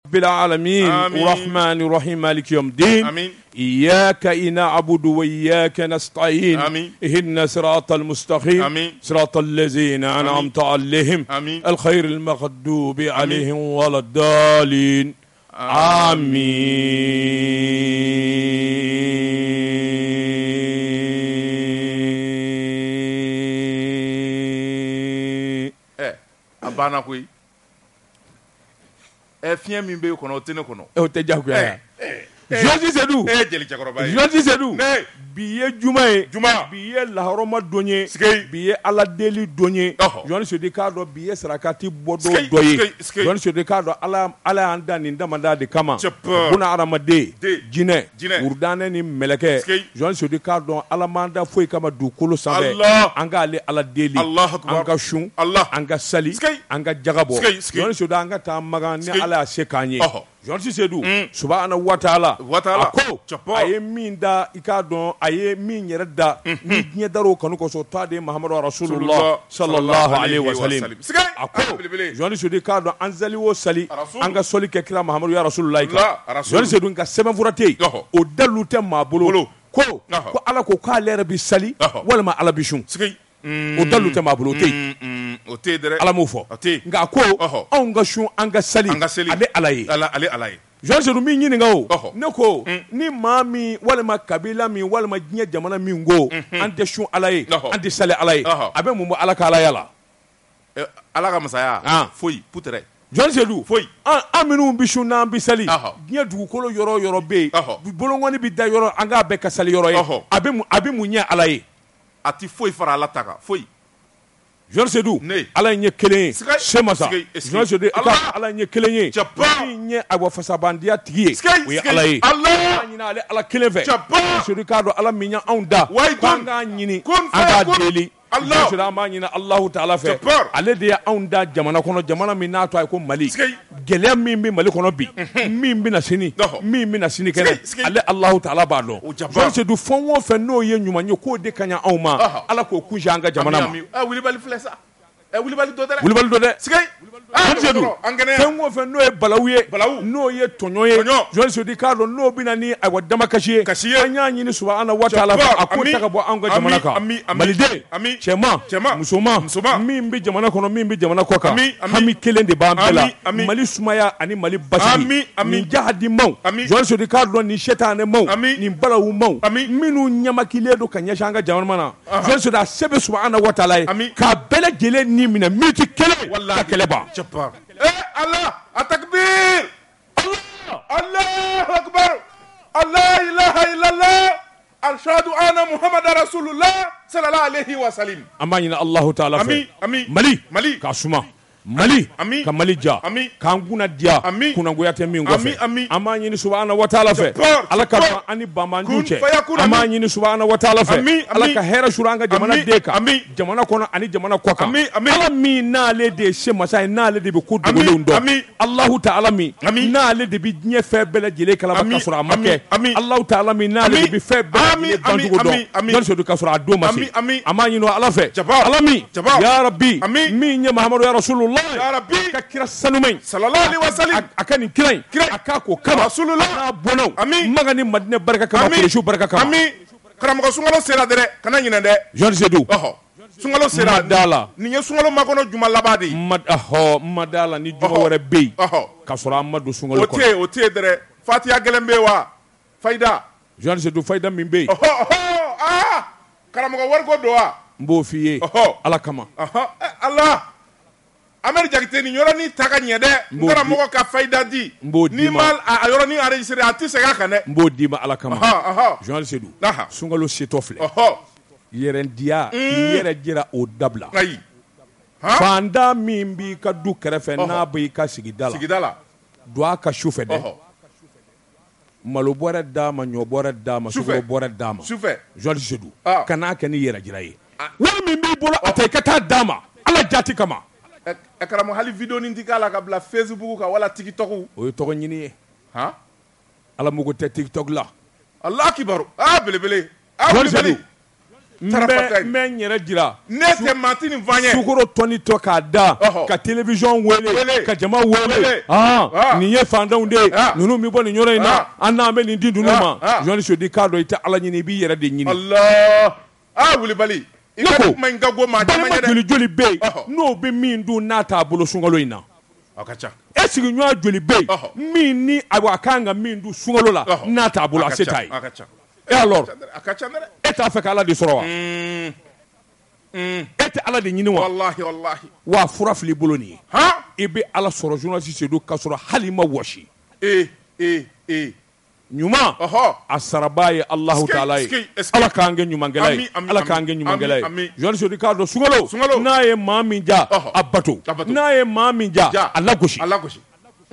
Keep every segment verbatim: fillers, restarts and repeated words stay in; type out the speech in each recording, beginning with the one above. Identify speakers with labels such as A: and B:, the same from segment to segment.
A: بالعالمين الرحمن الرحيم مالك يوم الدين
B: آمين.
A: إياك نعبد وإياك نستعين
B: آمين.
A: اهدنا صراط المستقيم
B: آمين.
A: صراط الذين أنعمت عليهم
B: آمين.
A: الخير المغضوب عليهم ولا الضالين آمين.
B: Eh, abana koyi. Eh, fiɲɛ min bɛ yen kɔnɔ o tɛ ne kɔnɔ.
A: o tɛ diyagoya Josi Seydou
B: Eh, jeli cɛkɔrɔba ye.
A: Josi Seydou
B: Ne.
A: bi ye juma ye
B: Juma.
A: bi ye laharama don ye
B: Sikei.
A: bi ye ala deli don ye
B: Ɔhɔ.
A: Josi Seydou k'a dɔn bi ye sarakati bɔ
B: Sikei,
A: dɔ dɔ ye
B: sikei, sikei.
A: Josi Seydou k'a dɔn ala ala y'an da nin damada de kama
B: Cɛpɛ.
A: buna adamaden
B: De.
A: jinɛ
B: Jinɛ.
A: wurudannɛ ni mɛlɛkɛ
B: Sikei.
A: Josi Seydou k'a dɔn ala m'an da foyi kama dugukolo sanfɛ
B: Allah.
A: an k'ale ala deli
B: Allahu akbar.
A: an ka sun
B: Allah.
A: an ka sali
B: Sikei.
A: an ka jagabɔ
B: Sikei, sikei.
A: Josi Seydou an ka taa magan ni
B: Sikei.
A: ala y'a se k'an ye
B: Ɔhɔ.
A: Josi Seydou subahana wa taala
B: Wa taala.
A: a ko
B: Cɛpɛ.
A: a ye min da i k'a dɔn a ye min yɛrɛ da ni diɲɛ dar'o kanu kosɔn t'a de Mahamadu Rasulullah sallallahu alaihi wa sallam
B: Sikei.
A: a
B: Ah,
A: ko
B: belebele.
A: Josi Seydou k'a dɔn an sali o sali
B: Rasul.
A: an ka sɔli kɛ kira Mahamadu ya Rasulullah kan
B: La, Rasul.
A: Josi Seydou nka sɛbɛnfura tɛ yen
B: Ɔhɔ.
A: o dalu tɛ maa bolo
B: Bolo.
A: ko
B: Ɔhɔ.
A: ko ala ko k'ale yɛrɛ bi sali
B: Ɔhɔ.
A: walima ala bi sun
B: Sikei.
A: o dalu tɛ maa bolo o tɛ yen
B: Mm, mm, o tɛ yen dɛ.
A: ala m'o fɔ
B: O tɛ yen.
A: nka a ko
B: Ɔhɔ.
A: anw ka sun an ka sali
B: An ka seli.
A: ale ala ye
B: Ala, ale ala ye.
A: Josi Seydou min ɲininka o
B: Ɔhɔ.
A: ne ko ni maa min walima kabila min walima diɲɛ jamana min ko an tɛ sun ala ye
B: Ɔhɔ.
A: an tɛ sali ala ye
B: Ɔhɔ.
A: a bɛ mun bɔ ala ka alaya la
B: Eh, ala ka masaya.
A: Ah.
B: Foyi, putere.
A: Josi Seydou
B: Foyi.
A: an an minnu bi sun n'an bi sali
B: Ɔhɔ.
A: diɲɛ dugukolo yɔrɔ o yɔrɔ bɛ yen
B: Ɔhɔ.
A: bolongɔni bi da yɔrɔ an k'a bɛɛ ka sali yɔrɔ ye
B: Ɔhɔ.
A: a bɛ mun a bɛ mun ɲɛ ala ye
B: A ti foyi fara ala ta kan. Foyi.
A: Josi Seydou
B: Ne.
A: ala ye kelen ye
B: Sikei.
A: semasa
B: Sikei, sikei.
A: Josi Seydou i
B: Allah.
A: ka ala ye kelen ye
B: Cɛpa.
A: min ye awa fasabandiya tigi ye
B: Sikei,
A: o ye
B: sikei.
A: ala ye
B: Allah.
A: an ɲini ale ala kelen fɛ
B: Cɛpa.
A: Josi Seydou k'a dɔn ala min y'anw da
B: Wayi
A: k'an
B: kun.
A: k'a ɲini
B: Kun
A: an k'a
B: fayakun.
A: deli
B: Allah.
A: Josi Seydou an b'a ɲini Alahu Taala fɛ
B: Cɛpa.
A: ale de y'anw da jamana kɔnɔ jamana min n'a to a ye ko Mali
B: Sikei.
A: gɛlɛya min bɛ Mali kɔnɔ bi min bɛna sini
B: Ɔhɔ.
A: min bɛna sini
B: Sikei,
A: kɛnɛ
B: sikei.
A: ale Alahu Taala b'a dɔn
B: O jaba.
A: Josi Seydou fɛn o fɛn n'o ye ɲuman ye k'o de ka ɲi anw ma
B: Ɔhɔ.
A: ala k'o kunsi an ka jamana ma
B: Ami, ami. Eh, wulibali filɛ sa. Eh, wulibali dɔ tɛ dɛ.
A: wulibali dɔ dɛ
B: Sikei. Ah,
A: Josi Seydou
B: an kɛnɛya.
A: fɛn o fɛn n'o ye balawu ye
B: Balawu.
A: n'o ye tɔɲɔ ye
B: Tɔɲɔ.
A: Josi Seydou k'a dɔn n'o bɛna ni ayiwa damakasi ye
B: Kasi ye.
A: an y'a ɲini subahana wa taala fɛ a k'o
B: Ami.
A: ta ka bɔ anw ka
B: Ami,
A: jamana kan
B: ami, ami.
A: maliden
B: Ami.
A: cɛman
B: Cɛman.
A: musoman
B: Musoman.
A: min bɛ jamana kɔnɔ min bɛ jamana kɔ kan
B: Ami, ami.
A: hami kelen de b'an bɛɛ
B: Ami,
A: la
B: ami.
A: Mali sumaya ani Mali basigi
B: Ami, ami.
A: nin jahadimaw
B: Ami.
A: Josi Seydou k'a dɔn nin sɛtanɛmaw
B: Ami.
A: nin balawumaw
B: Ami.
A: minnu ɲamakilen don ka ɲɛsin an ka jamana na Josi Seydou a se bɛ subahana wa taala ye
B: Ami.
A: k'a bɛɛ lajɛlen ni minɛ miniti kelen
B: Wallahi.
A: ka kɛlɛ ban
B: Cɛpa. Eh, Allah. Atakbir. Allah. Allahu akbar. Allah ilaha illallah. Ashhadu anna Muhammad Rasulullah sallallahu alaihi wa sallam.
A: an b'a ɲini Alahu Taala fɛ
B: Ami, ami.
A: Mali
B: Mali.
A: k'a suma Mali
B: Ami.
A: ka Mali ja
B: Ami.
A: k'an kunna diya
B: Ami.
A: kunangoya tɛ min
B: Ami,
A: kɔfɛ
B: ami.
A: an b'a ɲini subahana wa taala fɛ
B: Jabbar,
A: ala ka
B: jabbar.
A: ban an ni banbanjuw
B: Kun
A: cɛ
B: fayakun,
A: an b'a
B: ami.
A: ɲini subahana wa taala fɛ
B: Ami, ami.
A: ala ka hɛrɛ suru an ka jamana
B: Ami,
A: den kan
B: ami.
A: jamana kɔnɔ ani jamana kɔ kan
B: Ami, ami.
A: ala min n'ale de ye se masa ye n'ale de bɛ ko
B: Ami,
A: dogolenw dɔn
B: ami.
A: Alahu Taala min
B: Ami.
A: n'ale de bɛ diɲɛ fɛn bɛɛ lajɛlen kalama
B: Ami,
A: ka sɔrɔ a ma
B: ami,
A: kɛ
B: ami.
A: Alahu Taala min n'ale
B: Ami.
A: de bɛ fɛn bɛɛ
B: Ami,
A: lajɛlen
B: ami,
A: bancogo dɔn
B: ami, ami.
A: Josi Seydou ka sɔrɔ a don ma
B: Ami,
A: se
B: ami.
A: an b'a ɲini ala fɛ
B: Jabbar.
A: ala min
B: Jabbar.
A: ya Rabbi
B: Ami.
A: min ye Mahamadu ya Rasulullah
B: Ya Rabbi.
A: ka kira sanuma in
B: Sallallahu alaihi wa sallam.
A: a ka nin kira in
B: Kira.
A: a k'a ko kama
B: Rasulullah.
A: n'a bɔnnaw
B: Ami.
A: maga ni Madinɛ barika kama
B: Ami.
A: Kuresiw barika kama
B: Ami. Karamɔgɔ sunkalo sera dɛrɛ. Kana ɲinɛ dɛ.
A: Josi Seydou
B: Ɔhɔ. Sunkalo sera.
A: Ma d'a la.
B: Nin ye sunkalo makɔnɔ juma laban de ye.
A: ma ɔhɔ ma d'a la ni juma
B: Ɔhɔ.
A: wɛrɛ bɛ yen
B: Ɔhɔ.
A: ka sɔrɔ an ma don sunkalo
B: O tɛ
A: kɔnɔ
B: yen, o tɛ yen dɛrɛ. Fatiha gɛlɛn bɛ yen wa? Fayida.
A: Josi Seydou fayida min bɛ yen
B: Ɔhɔ, ɔhɔ, aa. Karamɔgɔ wari ko don wa?
A: n b'o f'i ye
B: Ɔhɔ.
A: ala kama
B: Ɔhɔ, eh, Allah. Amadu Jakite nin yɔrɔnin ta ka ɲɛ dɛ. N
A: b'o
B: karamɔgɔ ka fayida di.
A: n b'o d'i
B: N'i
A: ma.
B: ma a a yɔrɔnin enregistré a tɛ segin a kan dɛ.
A: n b'o d'i ma ala kama
B: Ɔhɔ, ɔhɔ.
A: Josi Seydou
B: Aha.
A: sunkalo setɔ filɛ
B: Ɔhɔ.
A: yɛrɛndiya k'i yɛrɛ jira o dabila
B: Ayi. Han?
A: fantan min b'i ka du kɛrɛfɛ
B: Ɔhɔ.
A: n'a b'i ka sigida la
B: Sigida la.
A: don a ka su fɛ dɛ
B: Ɔhɔ.
A: malo bɔrɛ d'a ma ɲɔ bɔrɛ d'a ma
B: Sufɛ.
A: sukaro bɔrɛ d'a ma
B: Sufɛ.
A: Josi Seydou
B: Ah.
A: kan'a kɛ ni yɛrɛ jira ye wari min b'i bolo a ta i ka taa d'a ma ala jati kama
B: Ɛ ɛ karamɔgɔ hali video nin ti k'a la ka bila Facebook kan wala TikTok.
A: o ye tɔgɔ ɲini ye
B: Han?
A: ala mugu tɛ tiktok la
B: Allah kibaru. Ah belebele. Ah
A: Josi
B: belebele.
A: Seydou
B: tarafata
A: n bɛ n yɛrɛ jira
B: ne tɛ maa ti nin fɔ an ye
A: sukoro tɔni tɔ k'a da ka télévision wele ka jama wele aa nin ye fantanw de ye ninnu bɛ bɔ nin yɔrɔ in na an n'an bɛ nin di ninnu ma journaliste di k'a dɔn i tɛ Ala ɲini i b'i yɛrɛ de ɲini.
B: Allah ah Wulibali i ka kuma in ka go maa caman ye dɛ.
A: balima joli joli bɛ yen n'o bɛ min dun n'a t'a bolo sunkalo in na.
B: a ka ca.
A: e sigiɲɔgɔn joli bɛ yen min ni a kan ka min dun sunkalo la n'a t'a bolo a se t'a ye.
B: a ka ca.
A: et alors
B: a ka ca dɛ.
A: e t'a fɛ k'Ala de sɔrɔ wa. e tɛ Ala de ɲini wa.
B: walahi walahi.
A: wa fura filɛ i bolo nin ye.
B: han
A: i bɛ Ala sɔrɔ journaliste Seydou k'a sɔrɔ hali i ma wɔsi.
B: ee ee ee.
A: ɲuman a sarabaa ye Alahu Taala ye. Ala k'an kɛ ɲumankɛla ye. Ala k'an kɛ ɲumankɛla ye. journaliste Seydou k'a dɔn sunkalo n'a ye maa min ja a bato n'a ye maa min ja a lagosi.
B: a lagosi.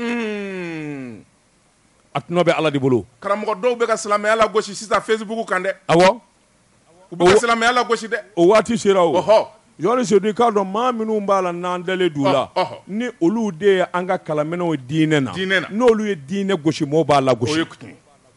A: a tɔnɔ bɛ Ala de bolo.
B: karamɔgɔ dɔw bɛ ka silamɛya lagosi sisan Facebook kan dɛ.
A: awɔ.
B: u bɛ ka silamɛya lagosi dɛ.
A: o waati sera o. journaliste Seydou k'a dɔn maa minnu b'a la n'an dalen d'u la ni olu de ye an ka kalanminɛnw diinɛ na n'olu ye diinɛ gosi mɔɔw b'a lagosi.
B: o ye kutu.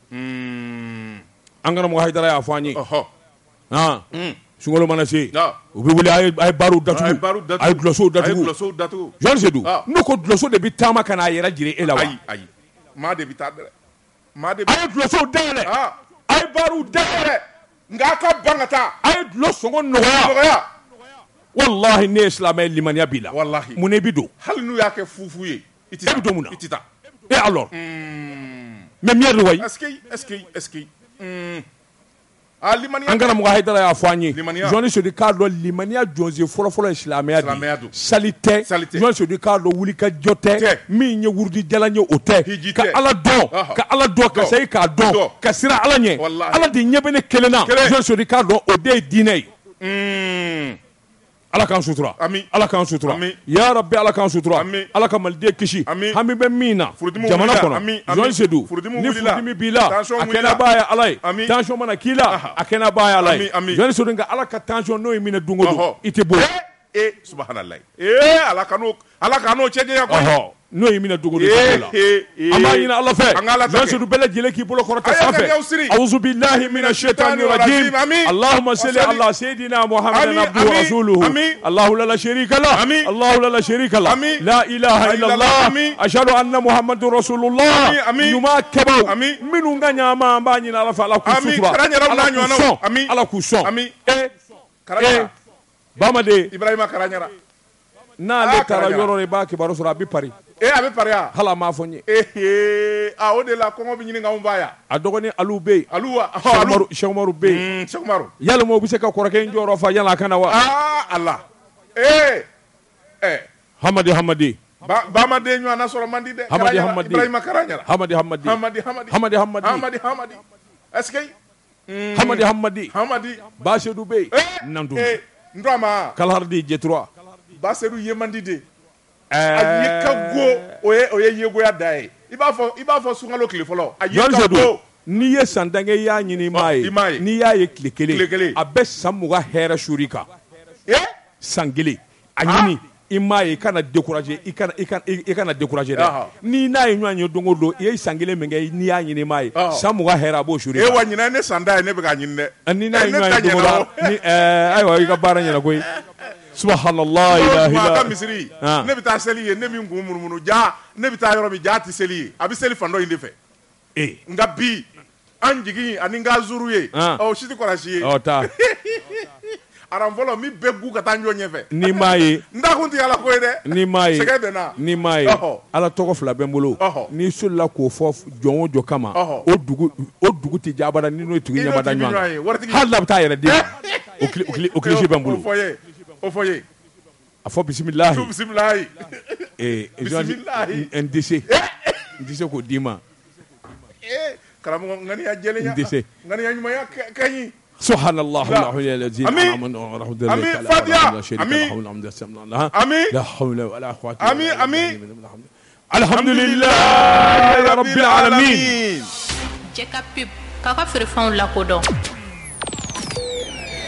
A: an karamɔgɔ Hayidara y'a fɔ an ye. han sunkalo mana se u bɛ wele a ye baaraw datugu a ye dulɔsow datugu. journaliste Seydou n'u ko dulɔso de bɛ taama ka n'a yɛrɛ jira e la wa.
B: ayi ayi maa de bɛ taa dɛ. maa de
A: a ye dulɔsow dayɛlɛ a ye baaraw dayɛlɛ
B: nka a ka ban ka taa.
A: a ye dulɔ sɔngɔ nɔgɔya.
B: nɔgɔya.
A: wallahi ne ye silamɛ limaniya b'i la.
B: wallahi
A: mun i bɛ don.
B: hali n'u y'a kɛ fufu ye. i tɛ
A: e bɛ don mun na.
B: i tɛ taa.
A: et alors. mais miɲɛ de wa ye.
B: est-ce que est-ce que est-ce que. ah limaniya.
A: an karamɔgɔ Hayidara y'a fɔ an ye.
B: limaniya.
A: journaliste Seydou k'a dɔn limaniya jɔnsen fɔlɔfɔlɔ ye silamɛya de ye.
B: silamɛya don.
A: sali tɛ.
B: sali tɛ.
A: journaliste Seydou k'a dɔn wulikajɔ tɛ. min ye wurudijalan ye o tɛ.
B: hiji
A: ka
B: tɛ.
A: Ala dɔn ka Ala dɔn ka segin k'a dɔn ka siran Ala ɲɛ.
B: wallahi.
A: Ala de ɲɛ bɛ ne kelen na. journaliste Seydou k'a dɔn o de ye diinɛ ye. Ala k'an sutura.
B: Ami.
A: Ala k'an sutura.
B: Ami.
A: Ya Rabbi Ala k'an sutura.
B: Ami.
A: Ala ka maliden kisi.
B: Ami.
A: hami bɛ min na
B: Furudimi
A: jamana
B: wulila.
A: kɔnɔ.
B: Ami. Ami.
A: journaliste Seydou
B: Furudimi
A: ni
B: wulila.
A: furudimi b'i la
B: Tension
A: a
B: wulila.
A: kɛnɛ b'a ye Ala ye.
B: Ami.
A: tension mana k'i la
B: Aha.
A: a kɛnɛ b'a ye Ala ye.
B: Ami. Ami.
A: journaliste Seydou nka Ala ka tension n'o ye minɛ don o don
B: Ɔhɔ.
A: i tɛ bɔ.
B: ee subhanallah. ee ala kan'o ala kan'o cɛ janya koyi.
A: ɔhɔ n'o ye minɛ don o don i
B: ee
A: tɛ bɔ la.
B: ee ee.
A: an b'a ɲini Ala fɛ.
B: an ka Ala ta kɛ.
A: journaliste Seydou bɛɛ lajɛlen k'i bolo kɔrɔta
B: A ye
A: sanfɛ.
B: ŋaniyaw siri.
A: awuzu bilahi mina shaitani rajim.
B: Ami.
A: Allahumma salli
B: Wa salli.
A: ala sayidina Muhammadin
B: Ami.
A: abduhu wa
B: Ami.
A: rasuluhu.
B: Ami.
A: Allahu la sharika lah.
B: Ami.
A: Allahu la sharika lah.
B: Ami.
A: La ilaha illallah.
B: Ami.
A: ashhadu anna Muhammadur rasulullah.
B: Ami. Ami.
A: ɲuman kɛbaaw
B: Ami.
A: minnu ka ɲaama an b'a ɲini Ala fɛ Ala k'u
B: Ami.
A: sutura.
B: Karaɲɛraw n'a
A: Ala k'u
B: ɲɔgɔnnaw.
A: sɔn.
B: Ami.
A: Ala k'u sɔn.
B: Ami.
A: e e
B: Karaɲɛra.
A: Bamaden
B: Ibrahima Karaɲɛra.
A: n'ale
B: Ah,
A: taara
B: Karaɲɛra.
A: yɔrɔ la i b'a kibaru sɔrɔ a bɛ pari.
B: ee a bɛ pari ya.
A: hali a m'a fɔ n ye.
B: ee ah o de la kɔngɔ bɛ ɲini k'anw fa yan.
A: a dɔgɔnin Alu bɛ yen.
B: alu wa.
A: Cheikh Umaru Cheikh Umaru bɛ yen.
B: Cheikh Umaru.
A: yalima o bɛ se ka kɔrɔkɛ in jɔyɔrɔ fa yala a kana wa.
B: ah ala. ee ɛ.
A: Hamadi Hamadi.
B: ba Bamaden ɲɔgɔnna sɔrɔ man di dɛ.
A: Hamadi
B: Karaɲɛra.
A: Hamadi.
B: Ibrahima Karaɲɛra.
A: Hamadi Hamadi.
B: Hamadi Hamadi.
A: Hamadi Hamadi.
B: Hamadi Hamadi. est-ce que.
A: Hamadi Hamadi.
B: Hamadi.
A: Ba Seydou bɛ yen.
B: ee
A: Nandu.
B: ee n dɔn a ma.
A: Kalhardi Jetura.
B: Ba Seydou ye man di de. a ye ka go o ye o ye yegoya da ye. i b'a fɔ i b'a fɔ sunkalo tile fɔlɔ. a ye
A: Jɔn
B: ka
A: Seydou
B: go.
A: n'i ye san dankɛ i y'a ɲini i m'a ye.
B: i m'a ye.
A: n'i y'a ye tile kelen.
B: Tile kelen.
A: a bɛ san mugan hɛrɛ suri kan.
B: ee
A: san kelen. a ɲini i m'a ye i kana décourager i kana i kana i kana décourager dɛ.
B: Ɔhɔ.
A: n'i n'a ye ɲɔgɔn ye don o don i ye san kelen min kɛ n'i y'a ɲini i m'a ye.
B: Ɔhɔ.
A: san mugan hɛrɛ a b'o suri
B: e
A: kan.
B: wa ɲinan ye ne san da ye ne bɛ k'a ɲini dɛ.
A: ni n'a ye
B: ne
A: ɲɔgɔn
B: ta
A: ye don o
B: ɲɛna
A: don
B: o.
A: ni ɛɛ ayiwa i ka baara ɲɛna koyi. subhanallah ilaha
B: a ka
A: illa.
B: misiri
A: Ah.
B: ne bɛ taa seli ye ne min kun munumunu ja ne bɛ taa yɔrɔ min ja tɛ seli ye a bɛ seli fan dɔ in de fɛ
A: ee
B: nka bi an jigin ani n ka zuru ye
A: Ah.
B: ɔ si tɛ kɔlɔsi ye
A: ɔ taa
B: aran fɔlɔ min bɛɛ gu ka taa ɲɔ ɲɛfɛ
A: n'i m'a ye.
B: n da kun tɛ ala ko ye dɛ
A: n'i m'a ye
B: sɛgɛ bɛ na
A: n'i m'a ye
B: Ɔhɔ.
A: Ala tɔgɔ fila bɛ n bolo
B: Ɔhɔ.
A: n'i solila k'o fɔ jɔn o jɔ kama
B: Ɔhɔ.
A: o dugu o dugu tɛ diya abada ni n'o ye tigi
B: I n'o
A: ɲɛmada
B: tigi
A: ɲɔgɔn
B: ɲɔgɔn ye,
A: kan
B: waritigi.
A: hali n'a bɛ taa a yɛrɛ di ma o kili- o kili- o kilisi bɛ n
B: o
A: bolo
B: fɔ ye o fɔ ye
A: a fɔ bisimilahi
B: tu bisimilayi
A: ee
B: Bisimilahi.
A: n tɛ se n tɛ se k'o d'i ma
B: ee karamɔgɔ ŋaniya jɛlenya
A: N tɛ se.
B: ŋaniya ɲumanya ka- ka ɲi
A: subhanallah
B: La.
A: la ilaha illa
B: Ami. Ami, Fatiha. Ami. Ami.
A: la hawla wala quwwata
B: Ami,
A: illa
B: ami.
A: billah. alhamdulillah rabbil alamin.
C: Jɛka pub k'a ka feerefɛnw lakodɔn.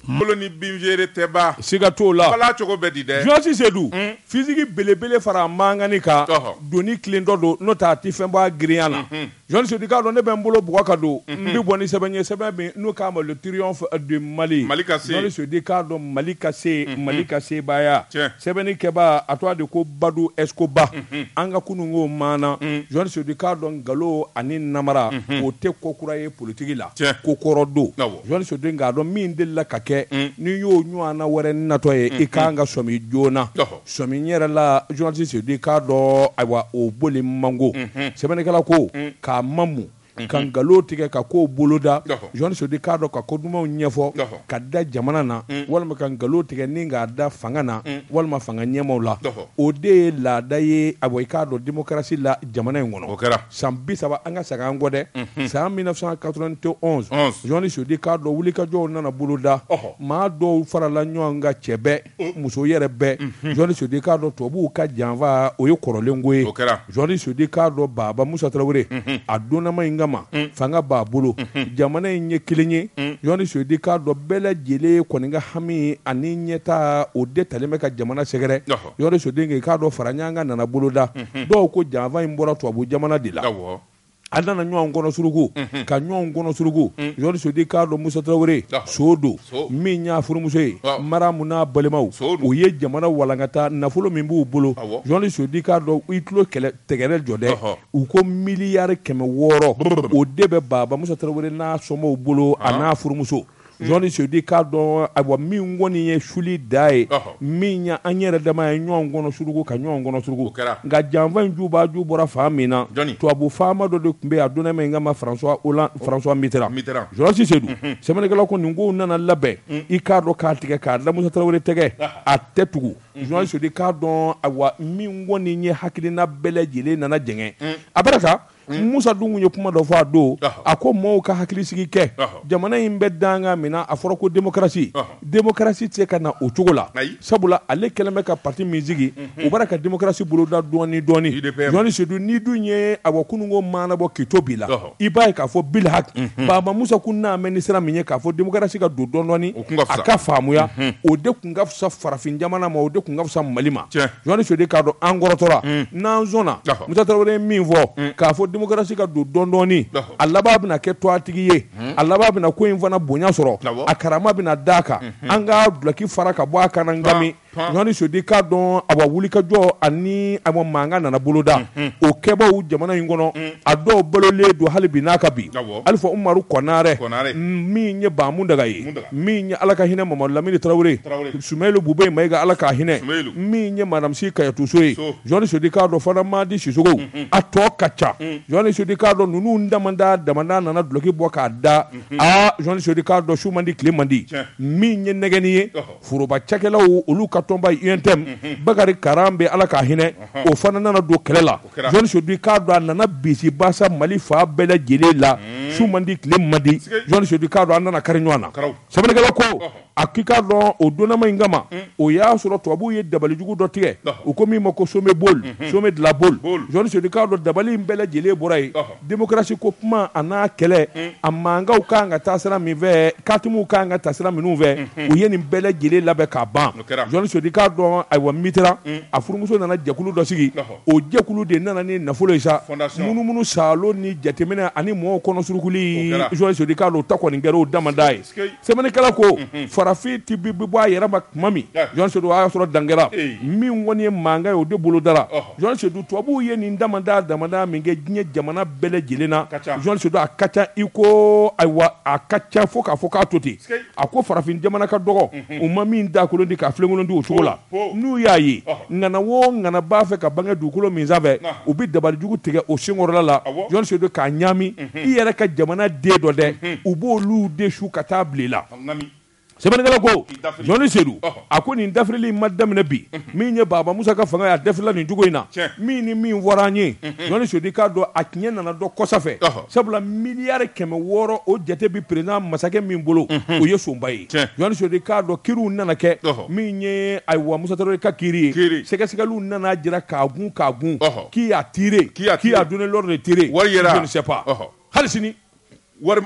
B: bolo ni binjere teba
A: siga to la
B: bala cogo bɛ di dɛ
A: Joasi Seydou physique belebele fara mangani ka doni kilen dɔ don n'o ta ti fɛn bɔ girinya na Joasi Seydou ka dɔn ne bɛ n bolo bugɔ ka don n bɛ bɔ ni sɛbɛn ye sɛbɛn min n'o k'a ma le triomphe du Mali
B: Mali ka se
A: Joasi Seydou ka dɔn Mali ka se Mali ka se baya sɛbɛnni kɛba a tɔgɔ de ko Badou Escobar an ka kununko maana Joasi Seydou ka dɔn nkalon ani namara o tɛ ko kura ye politique la ko kɔrɔ don Joasi Seydou k'a dɔn min delila ka kɛ ni y'o ɲɔgɔnna wɛrɛ natɔ ye i kan ka sɔmi joona sɔmi yɛrɛ la Joasi Seydou k'a dɔn ayiwa o boli mango sɛbɛnnikɛla ko k'a mamu ka nkalon tigɛ ka kow boloda Joasi Seydou k'a dɔn ka ko dumanw ɲɛfɔ ka da jamana na walima ka nkalon tigɛ ni k'a da fanga na walima fanga ɲɛmaw la o de ye laada ye ayiwa i k'a dɔn démocratie la jamana in kɔnɔ san bi saba an ka segin an kɔ dɛ san mille neuf cent quatre-vingt-onze Joasi Seydou k'a dɔn wulikajɔw nana boloda maa dɔw farala ɲɔgɔn kan cɛ bɛɛ muso yɛrɛ bɛɛ Joasi Seydou k'a dɔn tubabuw ka janfa o ye kɔrɔlenko ye Joasi Seydou k'a dɔn Baba Musa Tarawele a donnama in kama fanga b'a bolo jamana in ye kelen ye Joasi Seydou k'a dɔn bɛɛ lajɛlen kɔni ka hami ani ɲɛta o de talen bɛ ka jamana sɛgɛrɛ Joasi Seydou k'a dɔn fara ɲɔgɔn kan nana boloda dɔw ko janfa in bɔra tubabu jamana de la a nana ɲɔgɔn kɔnɔ suruku ka ɲɔgɔn kɔnɔ suruku Joasi Seydou k'a dɔn Musa Tarawele so don min y'a furumuso ye Maramu n'a balimaw o ye jamana walankata nafolo min b'u bolo Joasi Seydou k'a dɔn i tulo tɛgɛrɛ jɔ dɛ u ko miliyari kɛmɛ wɔɔrɔ o de bɛ Baba Musa Tarawele n'a sɔmɔw bolo a n'a furumuso Joasi Seydou k'a dɔn ayiwa min kɔni ye suli da ye min ya an yɛrɛ dama ye ɲɔgɔn kɔnɔ suruku ka ɲɔgɔn kɔnɔ suruku nka janfa in juba ju bɔra fan min na tubabu faama dɔ de tun bɛ yen a donnama in kama François Hollande François Mitterrand Joasi Seydou sɛbɛnnikɛlaw ko nin kow nana labɛn i k'a dɔn k'a tigɛ k'a da Musa Tarawele tɛgɛ a tɛ tugu Joasi Seydou k'a dɔn ayiwa min kɔni ye hakilina bɛɛ lajɛlen nana jɛngɛ a baraka Musa dun ye kuma dɔ fɔ a don a ko maaw ka hakilisigi kɛ jamana in bɛ danga min na a fɔra ko démocratie démocratie tɛ ka na o cogo la sabula ale kɛlen bɛ ka parti min sigi o b'a ka démocratie boloda dɔɔni dɔɔni Joasi Seydou ni dun ye awa kununko maanabɔ k'i to bi la i b'a ye k'a fɔ bil hak Baba Musa kun n'a mɛn ni sira min ye k'a fɔ démocratie ka don dɔɔni dɔɔni a ka faamuya o de kun ka fisa farafin jamana ma o de kun ka fisa Mali ma Joasi Seydou k'a dɔn an kɔrɔtɔra n'an sɔnna Musa Tarawele ye min fɔ k'a fɔ démocratie ka don dɔɔni dɔɔni a laban bɛna kɛ tɔgɔtigi ye a laban bɛna ko in fana bonya sɔrɔ a karama bɛna d'a kan an ka dulaki fara ka bɔ a kan ngami Joasi Seydou k'a dɔn awa wulikajɔ ani awa mankan nana boloda o kɛbaaw jamana in kɔnɔ a dɔw balolen don hali bi n'a ka bi hali fɔ Umaru Kɔnare min ye Bamu Daga ye min ye Ala ka hinɛ Mamadu Lamini Tarawele Sumailu Bube Mayiga Ala ka hinɛ min ye Madame Si Kayatuso ye Joasi Seydou k'a dɔn fana Madi Sisoko a tɔ ka ca Joasi Seydou k'a dɔn ninnu damanda damanda nana dulaki bɔ k'a da aa Joasi Seydou k'a dɔn su man di tile man di min ye nɛgɛni ye foroba cakɛlaw olu ka tɔnba U N T M Bakari Karan bɛ Ala ka hinɛ o fana nana don kɛlɛ la Joasi Seydou k'a dɔn a nana bisi basa Mali fa bɛɛ lajɛlen la su man di tile man di Joasi Seydou k'a dɔn an nana kari ɲɔgɔn na sɛbɛnnikɛla ko a k'i k'a dɔn o donnama in kama o y'a sɔrɔ tubabuw ye dabalijugu dɔ tigɛ u ko min ma ko sommet bol sommet de la bol Joasi Seydou k'a dɔn dabali in bɛɛ lajɛlen bɔra yen démocratie ko kuma a n'a kɛlɛ a mankanw kan ka taa sira min fɛ katimuw kan ka taa sira minnu fɛ u ye nin bɛɛ lajɛlen labɛn k'a ban Joasi Seydou k'a dɔn ayiwa Mitterrand a furumuso nana jɛkulu dɔ sigi o jɛkulu de nana ni nafolo ye sa munumunu salo ni jateminɛ ani mɔgɔw kɔnɔ surukuli Joasi Seydou k'a dɔn o ta kɔni kɛra o damanda ye sɛbɛnnikɛla ko farafin ti bi bɔ a yɛrɛ ma tuma min Joasi Seydou a y'a sɔrɔ dangɛra min kɔni ye mankan ye o de bolo dara Joasi Seydou tubabuw ye nin damanda damanda min kɛ diɲɛ jamana bɛɛ lajɛlen na Joasi Seydou a ka ca i ko ayiwa a ka ca fo k'a fɔ k'a to ten a ko farafin jamana ka dɔgɔ u ma min da kolon di k'a filenkolon di o cogo la n'u y'a ye ŋana o ŋana b'a fɛ ka bange dugukolo min sanfɛ u bɛ dabalijugu tigɛ o senkɔrɔla la Joasi Seydou k'a ɲaami i yɛrɛ ka jamana den dɔ dɛ u b'olu de su ka taa bila i la sɛbɛnnikɛla ko Joasi Seydou a ko nin dafirili ma daminɛ bi min ye Baba Musa ka fanga ye a dafirila nin cogo in na min ni min fɔra an ye Joasi Seydou k'a dɔn a tiɲɛ nana dɔ kɔsa fɛ sabula miliyari kɛmɛ wɔɔrɔ o jate bi président masakɛ min bolo o ye sonba ye Joasi Seydou k'a dɔn kiiriw nana kɛ min ye ayiwa Musa Tarawele ka kiiri ye sɛgɛsɛgɛliw nana jira k'a gun k'a gun qui a tiré qui a donné l'ordre de tirer je ne sais pas hali sini
B: wari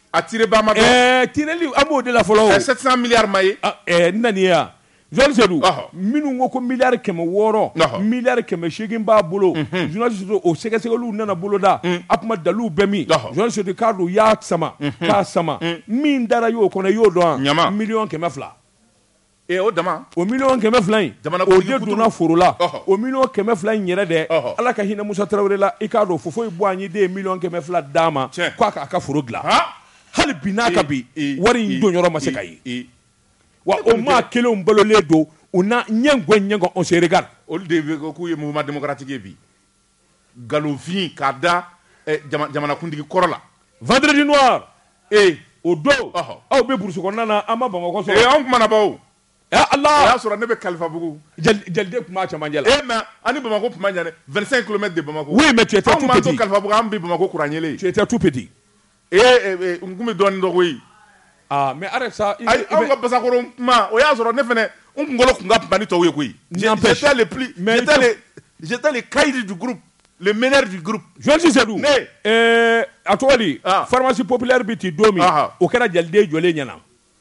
B: a tiré ba ma
A: eh tireli amo de la folo
B: sept cents milliards maye
A: eh naniya Jean Sedou minnu ko ko milliard kɛmɛ wɔɔrɔ milliard kɛmɛ seegin b'a bolo journaliste o sɛgɛsɛgɛliw nana boloda a kuma daliw bɛɛ min Jean Sedou k'a don y'a sama k'a sama min dara y'o kɔnɔ y'o dɔn million kɛmɛ fila
B: e o dama
A: o million kɛmɛ fila in o de donna foro la o million kɛmɛ fila in yɛrɛ dɛ Ala ka hinɛ Musa Tarawele la i k'a dɔn fofo bɔ an ye de million kɛmɛ fila d'a ma k'a k'a ka foro dilan hali bi n'a ka bi wari in don yɔrɔ ma se ka ye wa o maa kelenw balolen don u na ɲɛngɔ ɲɛngɔ on se regarde
B: olu de bɛ k'u ye mouvement démocratique ye bi galonfin k'a da jamanakuntigi kɔrɔ la
A: vendredi noir eh o don aw bɛ burusi kɔnɔna na an ma Bamakɔ sɔrɔ
B: eh an kumana bawo
A: eh Allah
B: o y'a sɔrɔ ne bɛ Kalifabugu
A: Jalide tun b'a cɛmancɛ la
B: eh mais ani Bamakɔ tun man jan dɛ vingt-cinq kilomètres de Bamakɔ
A: oui mais tu étais tout petit
B: an tun b'an to Kalifabugu an bɛ Bamakɔ kuranɲɛlen
A: tu étais tout petit
B: eh eh n kun bɛ dɔɔnin dɔ koyi
A: ah mais arrête ça
B: ayi anw ka basakoro kuma o y'a sɔrɔ ne fɛnɛ n kunkolo tun ka kunba ni tɔw ye koyi j'étais le plus j'étais le j'étais le caïd du groupe le meneur du groupe
A: Joël Sedou
B: ne
A: eh a tɔgɔ di pharmacie populaire bi ti don min o kɛra Jalide jɔlen ɲɛna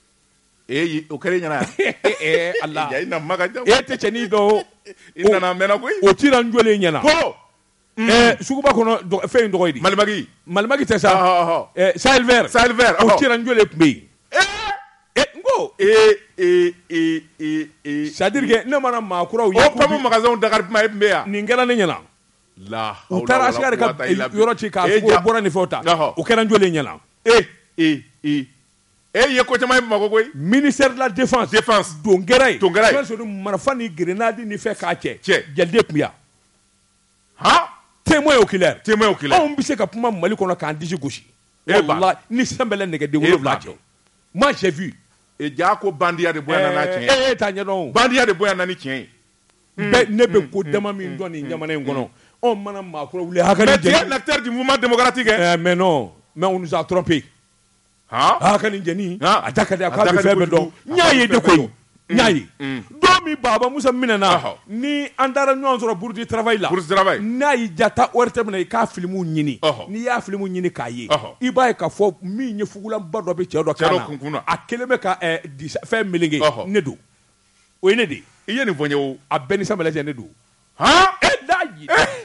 B: eh o kɛra ɲɛna
A: eh Allah
B: i na maga jam
A: e tɛ cɛnin dɔ
B: i nana mɛnna koyi
A: o tira n jɔlen ɲɛna
B: ko
A: eh suguba kɔnɔ fɛn in tɔgɔ ye di
B: Malimagi
A: Malimagi tɛ sa eh Sahel vert
B: Sahel vert
A: o tira n jɔlen tun bɛ yen eh ngo
B: eh eh eh eh eh
A: c'est-à-dire que ne mana maakuraw ye
B: o pamu magasin Dakar kuma e tun bɛ yan
A: nin kɛra ne ɲɛna
B: la
A: u taara Asikari ka yɔrɔ ci k'a fɔ ko bɔra nin fɛnw ta o kɛra n jɔlen ɲɛna
B: eh eh eh eh ye ko caman ye Bamakɔ koyi
A: ministère de la défense
B: défense
A: don kɛra yen
B: don kɛra yen
A: Joël marifa ni grenade ni fɛn k'a cɛ
B: cɛ
A: Jalide tun bɛ yan
B: han
A: témoin oculaire
B: témoin oculaire
A: anw bɛ se ka kuma Mali kɔnɔ k'an disi gosi wallahi ni sanbɛlɛ nɛgɛden wolonwula cɛ moi j'ai vu
B: e ja ko bandiya de bonya na tiɲɛ
A: eh t'a ɲɛdɔn
B: bandiya de bonya na ni tiɲɛ
A: bɛɛ ne bɛ ko dama min dɔn nin jamana in kɔnɔ anw mana maakura wuli hakili
B: mais tu es un acteur du mouvement démocratique
A: eh mais non mais on nous a trompé
B: han
A: hakili jɛni a da ka di a k'a bɛ fɛn bɛɛ dɔn n y'a ye de koyi n y'a ye don min Baba Musa minɛna ni an taara ɲɔgɔn sɔrɔ bourse du travail la
B: bourse du travail
A: n'a y'i ja taa O R T M na i k'a filimu ɲini n'i y'a filimu ɲini k'a ye i b'a ye k'a fɔ min ye fugulanba dɔ bɛ cɛ dɔ kan na a kelen bɛ ka fɛn meleke ne don o ye ne de
B: i ye nin fɔ n ye o
A: a bɛɛ ni sanbɛlɛ cɛ ne don
B: han
A: e da yi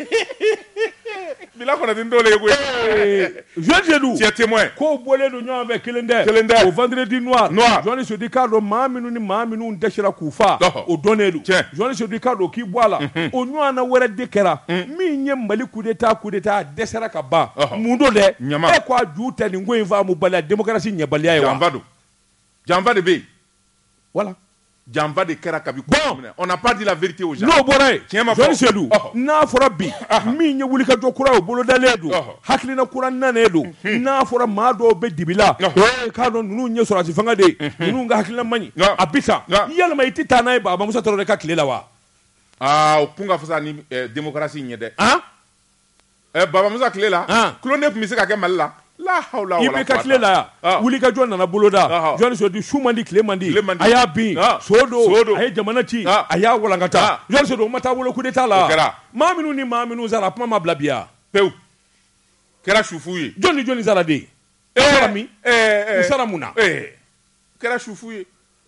B: bila kɔnɔ tin dole ye koyi
A: Joël Sedou
B: tu es témoin
A: ko bɔlen don ɲɔgɔn fɛ kelen tɛ
B: kelen tɛ
A: o vendredi noir
B: noir
A: Joël Sedou k'a dɔn maa minnu ni maa minnu dɛsɛra k'u fa o dɔnnen don Joël Sedou k'a dɔn k'i bɔ a la o ɲɔgɔnna wɛrɛ de kɛra min ye Mali coup d'état coup d'état dɛsɛra ka ban mun don dɛ e ko a ju tɛ nin ko in faamu baliya démocratie ɲɛbaliya ye wa
B: janfa don janfa de bɛ yen
A: voilà
B: janfa de kɛra kabi
A: bon
B: on n'a pas dit la vérité aux gens
A: n'o bɔra yen
B: tiɲɛ ma fɔ
A: Joël Sedou n'a fɔra bi min ye wulikajɔ kura ye o bolodalen don hakilina kura nanen don n'a fɔra maa dɔw bɛ dibi la k'a dɔn ninnu ɲɛ sɔrɔsi fanga de ye ninnu ka hakilina man ɲi a bi sa yalima i tɛ taa n'a ye Baba Musa Tarawele ka tile la wa
B: aa o kun ka fisa ni démocratie ɲɛ dɛ ɛ Baba Musa tile la kulonne tun bɛ se ka kɛ Mali la la hawla wala
A: i bɛ ka tile la yan wulikajɔ nana boloda Joël Sedou su man di tile man di a y'a bin so don a ye jamana ci a y'a walankata Joël Sedou o ma taa wolo coup d'état la maa minnu ni maa minnu sara kuma ma bila bi yan
B: pewu kɛra sufu ye
A: jɔn ni jɔn sara de i sara min i sara mun na
B: kɛra sufu ye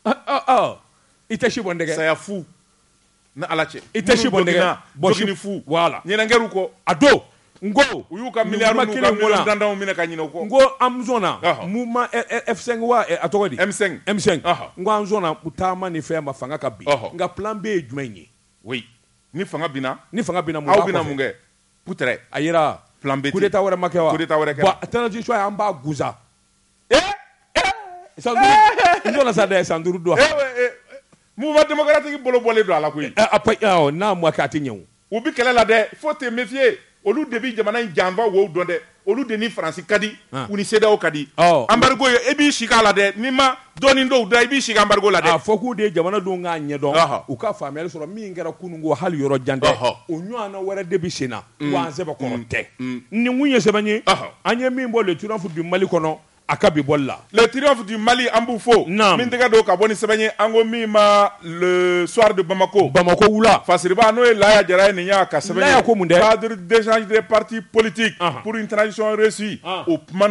A: i tɛ si bɔ n dɛgɛ
B: saya fu ni Ala cɛ
A: i tɛ si bɔ n dɛgɛ
B: bɔsini fu
A: voilà
B: ɲinɛnkɛriw kɔ
A: a don n ko
B: u y'u ka miliyari n'u ka miliyɔn dandanw minɛ ka ɲinɛ o kɔ
A: n ko an sɔnna mouvement F cinq wa a tɔgɔ di
B: M cinq
A: M cinq n ko an sɔnna u taama ni fɛn ma fanga ka bin nka plan B ye jumɛn ye
B: oui ni fanga binna
A: ni fanga binna mun
B: aw bɛna mun kɛ putere
A: a yira
B: plan B
A: coup d'état wɛrɛ ma kɛ wa
B: coup d'état wɛrɛ kɛra
A: bon transition an b'a gusa eh san duuru n sɔnna sa dɛ san duuru don
B: mouvement démocratique bolo bɔlen don a la koyi
A: n'a ma kɛ a tɛ ɲɛ o
B: u bi kɛlɛ la dɛ faut te méfier olu de bi jamana in janfa wo dɔn dɛ olu de ni Faransi ka di u ni C D A O ka di embargo ye e b'i sigi a la dɛ n'i ma dɔɔnin dɔw da i b'i sigi embargo la dɛ
A: a fɔ k'u de ye jamanadenw k'a ɲɛdɔn u ka faamuyali sɔrɔ min kɛra kununko hali yɔrɔ jan tɛ o ɲɔgɔnna wɛrɛ de bi sen na wa an sɛbɛ kɔnɔ tɛ nin kun ye sɛbɛn ye an ye min bɔ le triomphe du Mali kɔnɔ a ka bi bɔli la
B: le triomphe du Mali an b'u fo min tɛgɛ don ka bɔ ni sɛbɛn ye an ko min ma le soir de Bamako
A: Bamako wula
B: Fasiriba n'o ye Laya Jara ye nin y'a ka sɛbɛn ye
A: Laya ko mun dɛ
B: cadre d'échange des partis politiques pour une transition réussie o kumana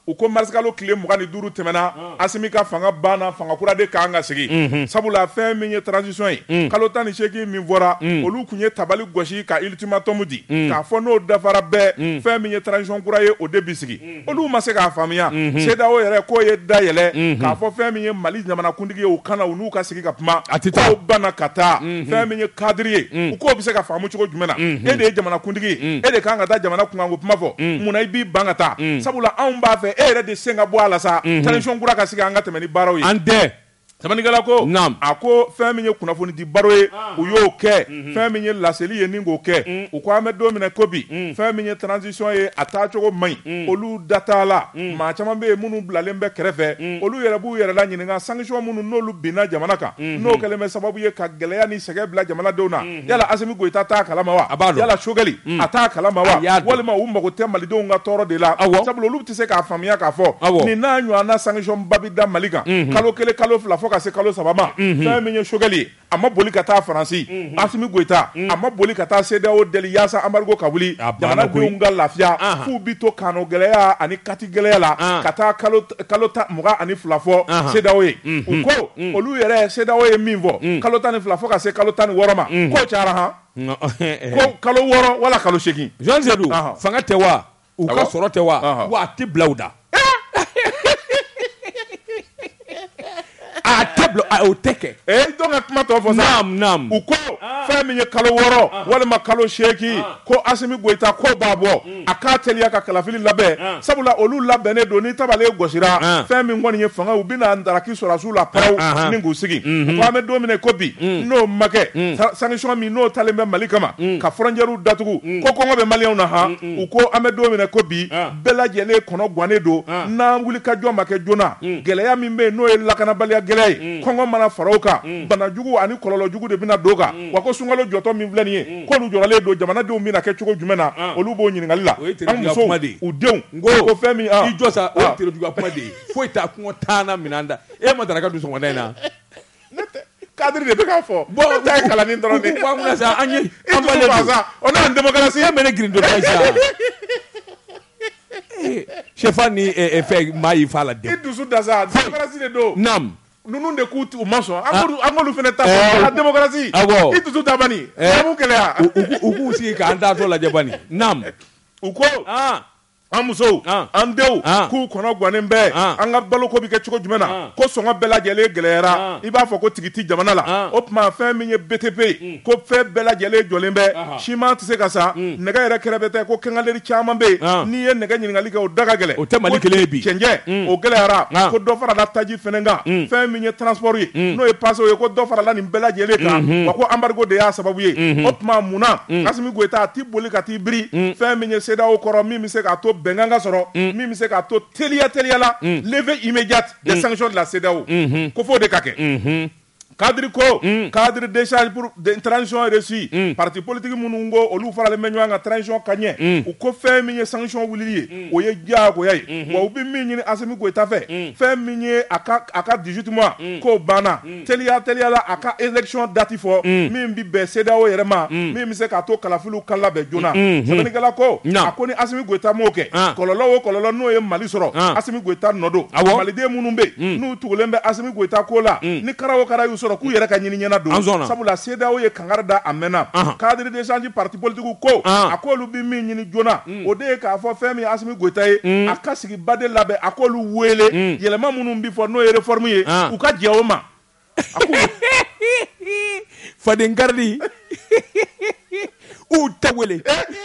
B: u ko marisikalo tile mugan ni duuru tɛmɛna Asimi ka fanga banna fanga kura de kan ka sigi sabula fɛn min ye transition ye kalo tan ni seegin min fɔra olu kun ye tabali gosi ka ultimatum di k'a fɔ n'o dafara bɛɛ fɛn min ye transition kura ye o de bi sigi olu ma se k'a faamuya CEDEAO yɛrɛ k'o ye dayɛlɛ k'a fɔ fɛn min ye Mali jamanakuntigi ye u kana u n'u ka sigi ka kuma k'o banna ka taa fɛn min ye cadre ye u k'o bɛ se ka faamu cogo jumɛn na e de ye jamanakuntigi e de kan ka taa jamana kunkanko kuma fɔ munna i b'i ban ka taa sabula anw b'a fɛ e yɛrɛ de sen ka bɔ a la sa transition kura ka sigi an ka tɛmɛ ni baaraw ye
A: an tɛ
B: Samanikala ko a ko fɛn min ye kunnafoni di baro ye u y'o kɛ fɛn min ye laseli ye ni k'o kɛ u ko an bɛ don minɛ ko bi fɛn min ye transition ye a taa cogo man ɲi olu da t'a la maa caman bɛ yen minnu bilalen bɛ kɛrɛfɛ olu yɛrɛ b'u yɛrɛ la ɲininka sanction minnu n'olu binna jamana kan n'o kɛlen bɛ sababu ye ka gɛlɛya ni sɛgɛn bila jamanadenw na yala Asimi Goyita t'a kalama wa yala Choguel a t'a kalama wa walima u mago tɛ malidenw ka tɔɔrɔ de la sabula olu tɛ se k'a faamuya k'a fɔ nin n'a ɲɔgɔnna sanction ba bɛ da Mali kan kalo kelen kalo fila fo ka se kalo saba ma fɛn min ye Choguel ye a ma boli ka taa Faransi Asimi Goyita a ma boli ka taa CEDEAO deli yaasa embargo ka wuli jamanadenw ka lafiya f'u bi to kano gɛlɛya ani kati gɛlɛya la ka taa kalo ta mugan ani fila fɔ CEDEAO ye u ko olu yɛrɛ CEDEAO ye min fɔ kalo tan ni fila fo ka se kalo tan ni wɔɔrɔ ma k'o cayara han ko kalo wɔɔrɔ wala kalo seegin
A: Jean Zedou fanga tɛ wa u ka sɔrɔ tɛ wa wa a tɛ bila u da a tɛ bila o tɛ kɛ
B: ee donc ka kuma tɔ fɔ sa
A: naam
B: u ko fɛn min ye kalo wɔɔrɔ walima kalo seegin ko Asimi Goyita ko b'a bɔ a k'a teliya ka kalafili labɛn sabula olu labɛnnen don ni tabale gosira fɛn min kɔni ye fanga u bɛna ndaraki sɔrɔsiw la pawu ni k'u sigi ko an bɛ don min ko bi n'o ma kɛ sanction min n'o talen bɛ Mali kama ka frontières datugu ko kɔngɔ bɛ maliyɛnw na han u ko an bɛ don min ko bi bɛɛ lajɛlen kɔnɔ gannen don n'an wuli ka jɔ ma kɛ joona gɛlɛya min bɛ yen n'o ye lakanabaliya gɛlɛya ye kɔngɔ mana fara o kan banajugu ani kɔlɔlɔjugu de bɛna don kan wa ko sunkalo jɔtɔ min filɛ nin ye k'olu jɔrɔlen don jamanadenw bɛna kɛ cogo jumɛn na olu b'o ɲininkali la an musow u denw ko fɛn min
A: i jɔ sa o ye terejuguya kuma de ye foyi t'a kɔngɔ taana minɛn da e ma daraka dun sɔgɔmada in na
B: cadre de bɛ k'a fɔ
A: bon
B: ta ye kalanni dɔrɔn de
A: u ko an kunna sa an ye
B: an balen don sa o n'a démocratie
A: e mɛ ne girin dɔ ta sa sɛfan ni fɛn maa y'i fa la den
B: i dusu da sa démocratie de don
A: naam
B: ninnu de k'u u ma sɔn an k'olu fana ta fɔ la démocratie i dusu ta bani mun kɛlɛya
A: u k'u sigi k'an taatɔ lajɛ bani naam
B: u ko an musow an denw k'u kɔnɔ gannen bɛɛ an ka baloko bɛ kɛ cogo jumɛn na ko sɔngɔ bɛɛ lajɛlen gɛlɛyara i b'a fɔ ko tigi tɛ jamana la o tuma fɛn min ye B T P ye ko fɛn bɛɛ lajɛlen jɔlen bɛ siman tɛ se ka sa nɛgɛ yɛrɛ kɛrɛfɛ tɛ ko kɛngaleri caman bɛ yen n'i ye nɛgɛ ɲininkali kɛ o da ka gɛlɛn
A: o tɛ Mali kelen ye bi
B: cɛncɛn o gɛlɛyara ko dɔ farala taji fɛnɛ kan fɛn min ye transport ye n'o ye pasew ye ko dɔ farala nin bɛɛ lajɛlen kan wa ko embargo de y'a sababu ye o tuma munna Asimi Goyita a t'i boli ka t'i biri fɛn min ye CEDEAO kɔrɔ min bɛ se k'a to bɛnkan ka sɔrɔ min bɛ se k'a to teliya teliya la levée immédiate des sanctions de la CEDEAO ko f'o de ka kɛ cadre ko cadre d'échange pour de transition réussie parti politique minnu ko olu faralen bɛ ɲɔgɔn kan transition ka ɲɛ u ko fɛn min ye sanction wulili ye o ye diyagoya ye wa u bɛ min ɲini Asimi Goyita fɛ fɛn min ye a ka a ka dix-huit mois k'o banna teliya teliya la a ka élection date fɔ min bɛ bɛn CEDEAO yɛrɛ ma min bɛ se k'a to kalafiliw ka labɛn joona sɛbɛnnikɛla ko a ko ni Asimi Goyita m'o kɛ kɔlɔlɔ o kɔlɔlɔ n'o ye Mali sɔrɔ Asimi Goyita nɔ don maliden minnu bɛ yen n'u tugulen bɛ Asimi Goyita ko la ni kara o kara y'u sɔrɔ k'u yɛrɛ ka ɲini ɲɛna don sabula CEDEAO ye kangari da a mɛnna cadre d'échange parti politique ko a k'olu bɛ min ɲini joona o de ye k'a fɔ fɛn min Asimi Goyita ye a ka sigi baden labɛn a k'olu wele yɛlɛma minnu bɛ fɔ n'o ye réforme ye u ka jɛ o ma
A: Faden Gardi u tɛ wele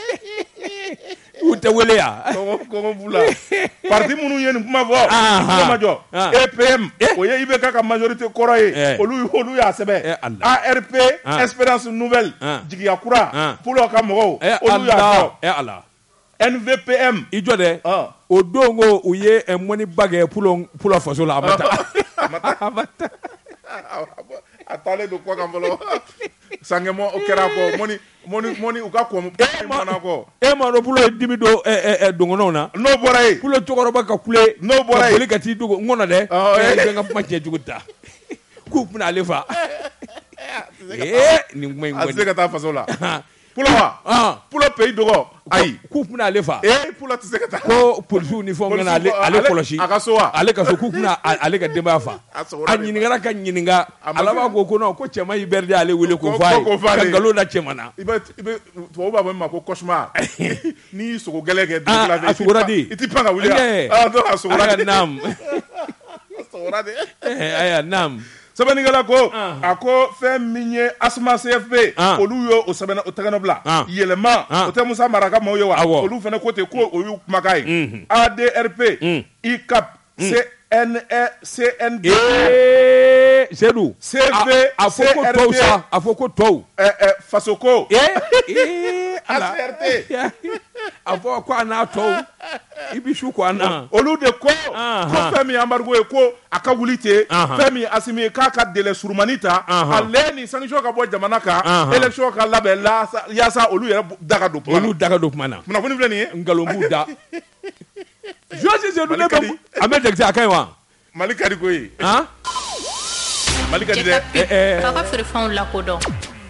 A: u tɛ wele ya
B: kɔngɔ b'u la parti minnu ye nin kuma fɔ kuma ma jɔ E P M o ye I B K ka majorité kɔrɔ ye olu olu y'a sɛbɛn A R P Espérance Nouvelle jigiya kura Polo ka mɔgɔw olu y'a fɔ N V P M
A: i jɔ dɛ o don ko u ye mɔniba kɛ Polo Polo faso la a ma taa a ma taa
B: a taalen don kɔ kan fɔlɔ sangɛmɔ o kɛra kɔ mɔni mɔni mɔni u ka kɔn mɔna kɔ
A: e ma dɔn Polo ye dimi don dɔngɔnɔw na
B: n'o bɔra yen
A: Polo cɛkɔrɔba ka kule
B: n'o bɔra yen
A: ka boli ka t'i dogo n kɔnɔ dɛ bɛn ka kuma cɛ jugu ta k'u bɛna ale fa ee nin kuma in
B: a tɛ se ka taa faso la Pulo wa ah pulo pays dogo ayi
A: ku kuna ale fa
B: eh pulo tɛ se ka taa
A: ko polisiw ni fɛnw kana ale ale kɔlɔsi
B: a ka so wa
A: ale ka so ku kuna ale ka denbaya fa a ɲininkara ka ɲininka alaba ko ko non ko cɛman yi bɛrɛ de ale wele ko f'a ye ka nkalon da cɛman na
B: i bɛ i bɛ tubabu b'a fɔ min ma ko cauchemar ni sogo gɛlɛ kɛ
A: dugu la a sogora de
B: i ti pan ka wuli ah donc a sogora de
A: naam
B: sogora de
A: aya naam
B: sɛbɛnnikɛla ko a ko fɛn min ye asma C F P olu y'o sɛbɛn o tɛgɛnɔ bila yɛlɛma o tɛ Musa Mara ka maaw ye wa olu fana ko ten ko o y'u kumakan ye A D R P I C A P C N E C N D
A: Seydou
B: C V
A: a fɔ ko tɔw sa a fɔ ko tɔw
B: faso ko
A: A C R T a fɔ ko a n'a tɔw i bi su ko a na
B: olu de ko ko fɛn min embargo ye ko a ka wuli ten fɛn min Asimi ye k'a ka délai surumani ta ale ni sanction ka bɔ jamana kan élection ka labɛn yaasa olu yɛrɛ da ka don kuma na
A: olu da ka don kuma na
B: kunnafoni filɛ nin ye
A: nkalon b'u da Josi Seydou ne bɛ a bɛ jɛkisɛ a ka ɲi wa
B: Mali ka di ko ye Mali ka di dɛ
C: k'a ka feerefɛnw lakodɔn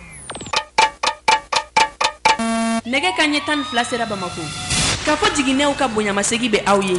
C: nɛgɛ kanɲɛ tan ni fila sera Bamako k'a fɔ jiginɛw ka bonyamasegin bɛ aw ye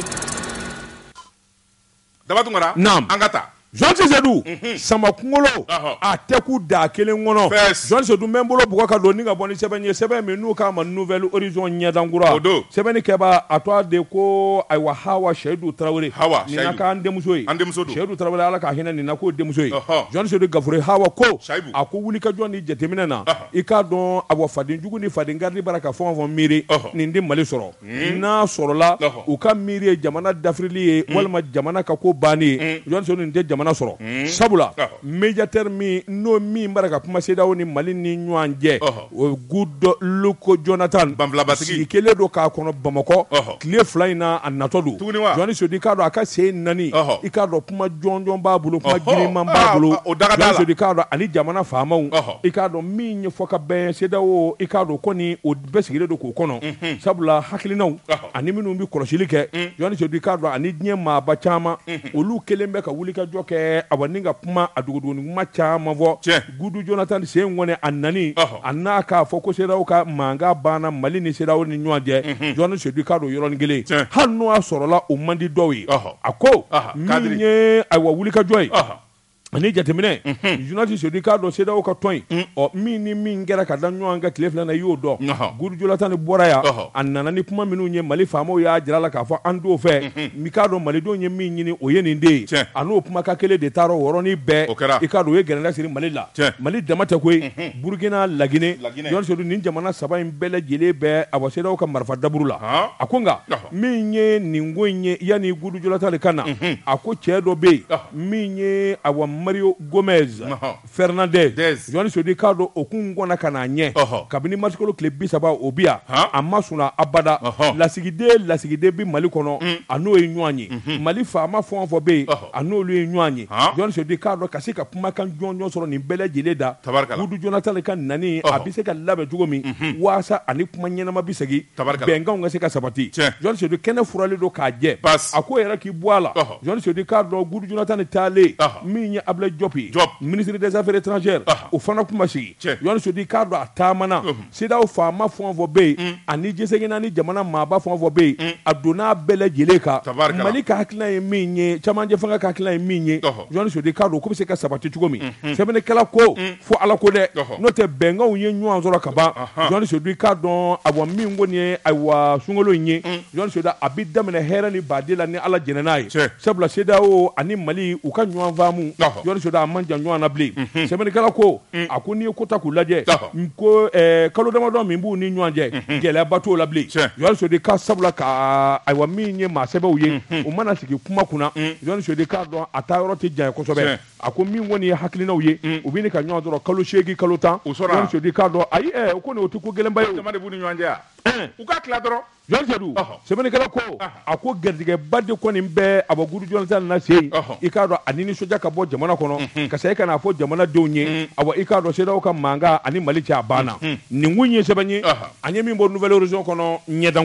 B: Daba Tunkara
A: naam
B: an ka taa
A: Josi Seydou sama kunkolo a tɛ k'u da kelen kɔnɔ Josi Seydou n bɛ n bolo bugɔ ka don ni ka bɔ ni sɛbɛn ye sɛbɛn min n'u k'a ma nouvelle horizon ɲɛdankura sɛbɛnni kɛba a tɔgɔ de ko ayiwa Hawa Seydou Tarawele nin na k'an denmuso ye Seydou Tarawele Ala k'a hinɛ nin na k'o denmuso ye Josi Seydou Gafure Hawa ko a ko wulikajɔ ni jateminɛ na i k'a dɔn a fadenjugu ni faden gardi bara ka fɛn o fɛn miiri nin tɛ Mali sɔrɔ n'a sɔrɔla u ka miiri ye jamana dafirili ye walima jamana ka ko banni ye Josi Seydou nin tɛ jamana sɔrɔ sabula médiateur min n'o min bara ka kuma CEDEAO ni Mali ni ɲɔgɔn cɛ o Goodluck Jonathan sigi kelen do k'a kɔnɔ Bamakɔ tile fila in na a natɔ don Josi Seydou k'a dɔn a ka sen nani i k'a dɔn kuma jɔnjɔn b'a bolo kuma giriman b'a bolo Josi Seydou k'a dɔn ani jamana faamaw i k'a dɔn min ɲɛfɔ ka bɛn CEDEAO i k'a dɔn ko ni o bɛɛ sigilen don k'o kɔnɔ sabula hakilinaw ani minnu bɛ kɔlɔsili kɛ Josi Seydou k'a dɔn ani diɲɛ maaba caman olu kelen bɛ ka wulikajɔ kɛ a ni ka kuma a dogodogoni kuma caman fɔ Goodluck Jonathan sen ŋɔnɛ a nani a n'a k'a fɔ ko CEDEAO ka mankan banna Mali ni CEDEAO ni ɲɔgɔn cɛ Josi Seydou k'a dɔn yɔrɔnin kelen hali n'o y'a sɔrɔla o man di dɔw ye a ko min ye ayiwa wulikajɔ ye ani jateminɛ Josi Seydou k'a dɔn CEDEAO ka tɔn in ɔ min ni min kɛra ka da ɲɔgɔn kan tile fila na i y'o dɔn Goodluck Jonathan bɔra yan a nana ni kuma minnu ye Mali faamaw y'a jira la k'a fɔ an t'o fɛ mi k'a dɔn Malidenw ye min ɲini o ye nin de ye a n'o kumakan kelen de taara o yɔrɔnin bɛɛ i k'a dɔn o ye gɛrɛnda siri Mali la Mali dama tɛ koyi Burukina Laginɛ Josi Seydou nin jamana saba in bɛɛ lajɛlen bɛ a bɔ CEDEAO ka marifa daburu la a ko nka min ye nin ko in ye yanni Goodluck Jonathan ka na a ko cɛ dɔ bɛ yen min ye awa Mario Gomez Fernandez Josi Seydou k'a dɔn o kun kɔnna ka n'a ɲɛ kabini mars kalo tile bi saba o bi yan a ma sɔnna abada lasigiden lasigiden bi Mali kɔnɔ a n'o ye ɲɔgɔn ye Mali faama fɛn o fɛn bɛ yen a n'olu ye ɲɔgɔn ye Josi Seydou k'a dɔn ka se ka kumakan jɔnjɔn sɔrɔ nin bɛɛ lajɛlen da Goodluck Jonathan ka nani a bɛ se ka labɛn cogo min waasa ani kuma ɲɛnama bi segin bɛnkanw ka se ka sabati Josi Seydou kɛnɛ furalen don k'a jɛ a ko yɛrɛ k'i bɔ a la Josi Seydou k'a dɔn Goodluck Jonathan taalen min ye Ablaye Diop ministre des affaires étrangères o fana kuma sigi Josi Seydou k'a dɔn a taamana CEDEAO faama fɛn o fɛn bɛ yen ani jɛsɛgɛnna ni jamana maaba fɛn o fɛn bɛ yen a donna bɛɛ lajɛlen kan Mali ka hakilina ye min ye camancɛ fanga ka hakilina ye min ye Josi Seydou k'a dɔn ko bɛ se ka sabati cogo min sɛbɛnnikɛla ko fo Ala ko dɛ n'o tɛ bɛnkanw ye ɲɔgɔn sɔrɔ ka ban Josi Seydou k'a dɔn awa min kɔni ye ayiwa sunkalo in ye Josi Seydou a bɛ daminɛ hɛrɛ ni baden la ni Ala jɛnɛ n'a ye sabula CEDEAO ani Mali u ka ɲɔgɔn faamu Josi Seydou a man jan ɲɔgɔn na bilen sɛbɛnnikɛla ko a ko n'i ye ko ta k'u lajɛ ko kalo damadɔ min b'u ni ɲɔgɔn cɛ gɛlɛyaba t'o la bilen Josi Seydou ka sabula ka ayiwa min ye maa sɛbɛw ye u mana sigi kuma kunna Josi Seydou k'a dɔn a taa yɔrɔ tɛ janya kosɛbɛ a ko min kɔni ye hakilinaw ye u bɛ ni ka ɲɔgɔn sɔrɔ kalo seegin kalo tan Josi Seydou k'a dɔn ayi o ko nin o tɛ ko gɛlɛnba ye
B: jama de b'u ni ɲɔgɔn cɛ yan u ka tila dɔrɔn
A: Josi Seydou sɛbɛnnikɛla ko a ko garijɛgɛba de kɔni bɛ a bɔ Goodluck Jonathan na se i k'a dɔn a nisɔndiya ka bɔ jamana kɔnɔ ka segin ka n'a fɔ jamanadenw ye awa i k'a dɔn CEDEAO ka mankan ani Mali cɛ a banna nin kun ye sɛbɛn ye an ye min bɔ nouvelle horizon kɔnɔ ɲɛdankura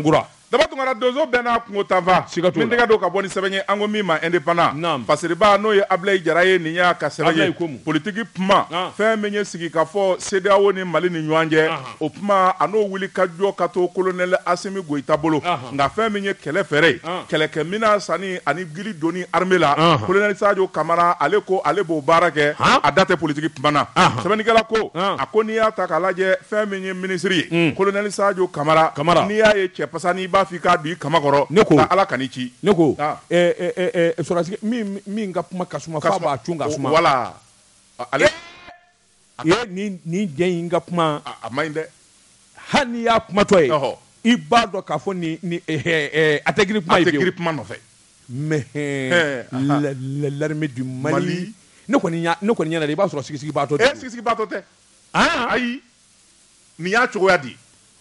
B: Daba tungara donso bɛɛ n'a kungo tanfa min tɛgɛ don ka bɔ ni sɛbɛn ye an ko min ma indépendant fasiriba n'o ye Abilaye Jara ye nin y'a ka sɛbɛn ye politique kuma fɛn min ye sigi ka fɔ C D E A O ni Mali ni ɲɔgɔn cɛ o kuma a n'o wuli ka jɔ ka to colonel Assimi Goïta bolo nka fɛn min ye kɛlɛ fɛrɛ ye kɛlɛkɛmina sanni ani gili donni armée la colonel Sadio Kamara ale ko ale b'o baara kɛ a da tɛ politique kuma na sɛbɛnnikɛla ko a ko n'i y'a ta k'a lajɛ fɛn min ye ministre ye colonel Sadio Kamara n'i y'a ye cɛ pasa n'i b'a f'i k'a di kamakɔrɔ ne ko ala ka ni ci ne ko ɛɛ ɛɛ sɔrɔsi min min ka kuma ka suma f'a b'a cun ka suma wala ale ye ni ni jɛn in ka kuma a man ɲi dɛ hali n'i y'a kumatɔ ye i b'a dɔn k'a fɔ ni ni ɛɛ a tɛ giri kuma ye fiyewu a tɛ giri kuma nɔfɛ mais l'armée du Mali ne kɔni y'a ne kɔni ɲɛna de i b'a sɔrɔ sigisigi baatɔ tɛ sigisigi baatɔ tɛ ayi nin y'a cogoya di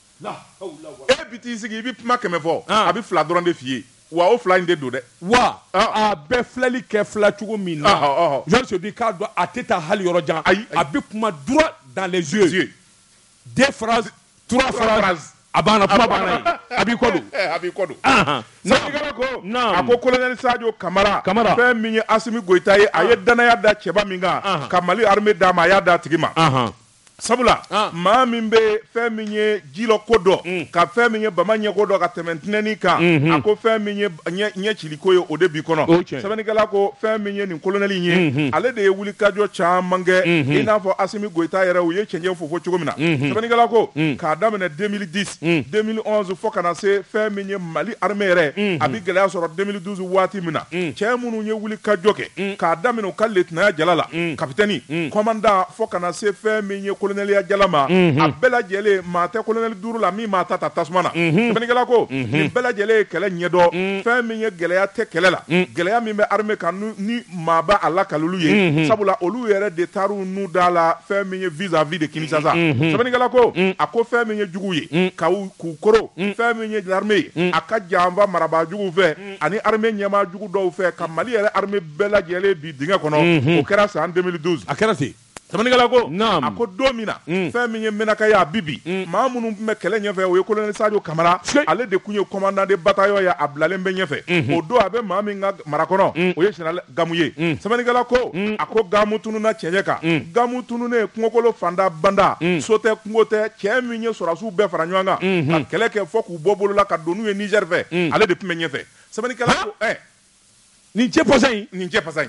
B: e bi t'i sigi i bi kuma kɛmɛ fɔ a bi fila dɔrɔn de f'i ye wa o fila in de don dɛ wa a bɛ filɛli kɛ fila cogo min na Georges Sedi k'a dɔn a tɛ taa hali yɔrɔ jan ayi a bi kuma droit dans les yeux deux phrases trois phrases a banna kuma banna yen a b'i kɔ don a b'i kɔ don sɛbɛnnikɛla ko a ko colonel Sadio Kamara fɛn min ye Assimi Goïta ye a ye danaya da cɛba min kan ka Mali armée d'a ma a y'a d'a tigi ma sabula maa min bɛ fɛn min ye jilɔ ko dɔn ka fɛn min ye bama ɲɛ ko dɔn ka tɛmɛ tinɛni kan a ko fɛn min ye ɲɛ cili ko ye o de b'i kɔnɔ sɛbɛnnikɛla ko fɛn min ye nin colonel ye ale de ye wuli kajɔ caman kɛ i n'a fɔ Assimi Goïta yɛrɛ u ye cɛncɛn fofo cogo min na sɛbɛnnikɛla ko k'a daminɛ deux mille dix deux mille onze fo ka na se fɛn min ye Mali armée yɛrɛ a bi gɛlɛya sɔrɔ deux mille douze waati min na cɛ minnu ye wuli kajɔ kɛ k'a daminɛ u ka lieutenant jala la capitaine commandant fo ka na se fɛn min ye colonel Jalama a bɛɛ lajɛlen maa tɛ colonel duuru la min maa ta ta tasuma na sɛbɛnnikɛla ko nin bɛɛ lajɛlen ye kɛlɛ ɲɛdɔn fɛn min ye gɛlɛya tɛ kɛlɛ la gɛlɛya min bɛ armée kan ni maa b'a a lakalulu ye sabula olu yɛrɛ de taar'u nu da la fɛn min ye vis-à-vis de Kinshasa sɛbɛnnikɛla ko a ko fɛn min ye jugu ye k'u koro fɛn min ye l'armée ye a ka janfa marabaa juguw fɛ ani armée ɲɛmaa jugu dɔw fɛ ka Mali yɛrɛ armée bɛɛ lajɛlen bi dingɛ kɔnɔ o kɛra san deux mille douze a kɛra ten sɛbɛnnikɛla ko a ko don min na fɛn min ye menaka ye a bi bi maa minnu tun bɛ kɛlɛ ɲɛfɛ o ye colonel Sadio Kamara ale de tun ye commandant de bataillon ye a bilalen bɛ ɲɛfɛ o don a bɛ maa min ka mara kɔnɔ o ye général Gamu ye sɛbɛnnikɛla ko a ko Gamu tununna cɛɲɛ kan Gamu tununnen kungokolo fanda banda so tɛ kungo tɛ cɛ min ye sɔrɔsiw bɛɛ fara ɲɔgɔn kan ka kɛlɛ kɛ fɔ k'u bɔ bolo la ka don n'u ye Niger fɛ ale de tun bɛ ɲɛfɛ sɛbɛnnikɛla ko ɛ nin cɛ pasa in nin cɛ pasa in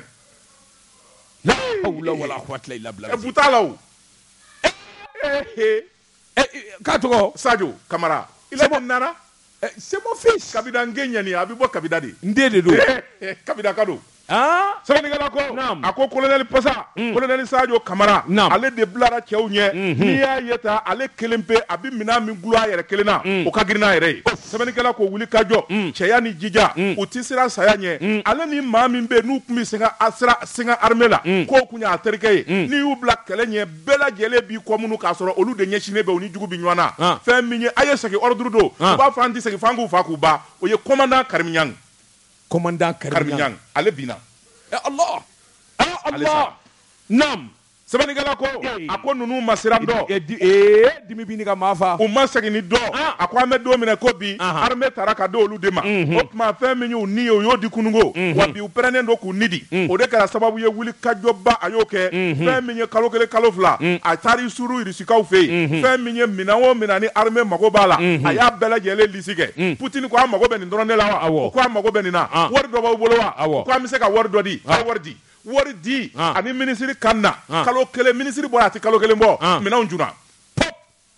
B: la hawla wala quwwata illa billah e butala o eh eh ka tɔgɔ Sadio Kamara il est nana c'est mon fils kabida ngenya ni abi bɔ kabida de nde de do kabida ka do ah sɛbɛnnikɛla ko a ko colonel Pasa colonel Sadio Kamara ale de bilara cɛw ɲɛ n'i y'a ye ta ale kelen pe a bi minɛn min gulon a yɛrɛ kelen na o ka girin n'a yɛrɛ ye sɛbɛnnikɛla ko wuli ka jɔ cɛya ni jija u ti sira saya ɲɛ ale ni maa min bɛ n'u tun bɛ sen ka sira sen ka armée la k'o kun y'a terikɛ ye n'i y'u bila kɛlɛ ɲɛ bɛɛ lajɛlen b'i kɔ minnu k'a sɔrɔ olu de ɲɛsinnen bɛ u ni jugu bɛ ɲɔgɔn na fɛn min ye a ye segin ordre don u b'a fɔ an tɛ segin f'an k'u fa k'u ba o ye commandant Karim Niang commandant Karim Niang ale binna eh Allah ah Allah nam sɛbɛnnikɛla ko a ko ninnu ma siran dɔ ee dimi bi ni ka maa fa u ma segin ni dɔ a ko an bɛ don minɛ ko bi armée taara ka di olu de ma o tuma fɛn min y'u ni ye o y'o di kununko wa bi u pɛrɛnnen don k'u ni di o de kɛra sababu ye wuli kajɔba a y'o kɛ fɛn min ye kalo kelen kalo fila a taar'i suru Irisiikaw fɛ yen fɛn min ye minɛn o minɛn ni armée mago b'a la a y'a bɛɛ lajɛlen lisi kɛ Poutine ko an mago bɛ nin dɔrɔn de la wa ko an mago bɛ nin na wari dɔ b'aw bolo wa ko an bɛ se ka wari dɔ di a ye wari di wari di ani ministre kan na kalo kelen ministre bɔra a tɛ kalo kelen bɔ minɛnw junna pop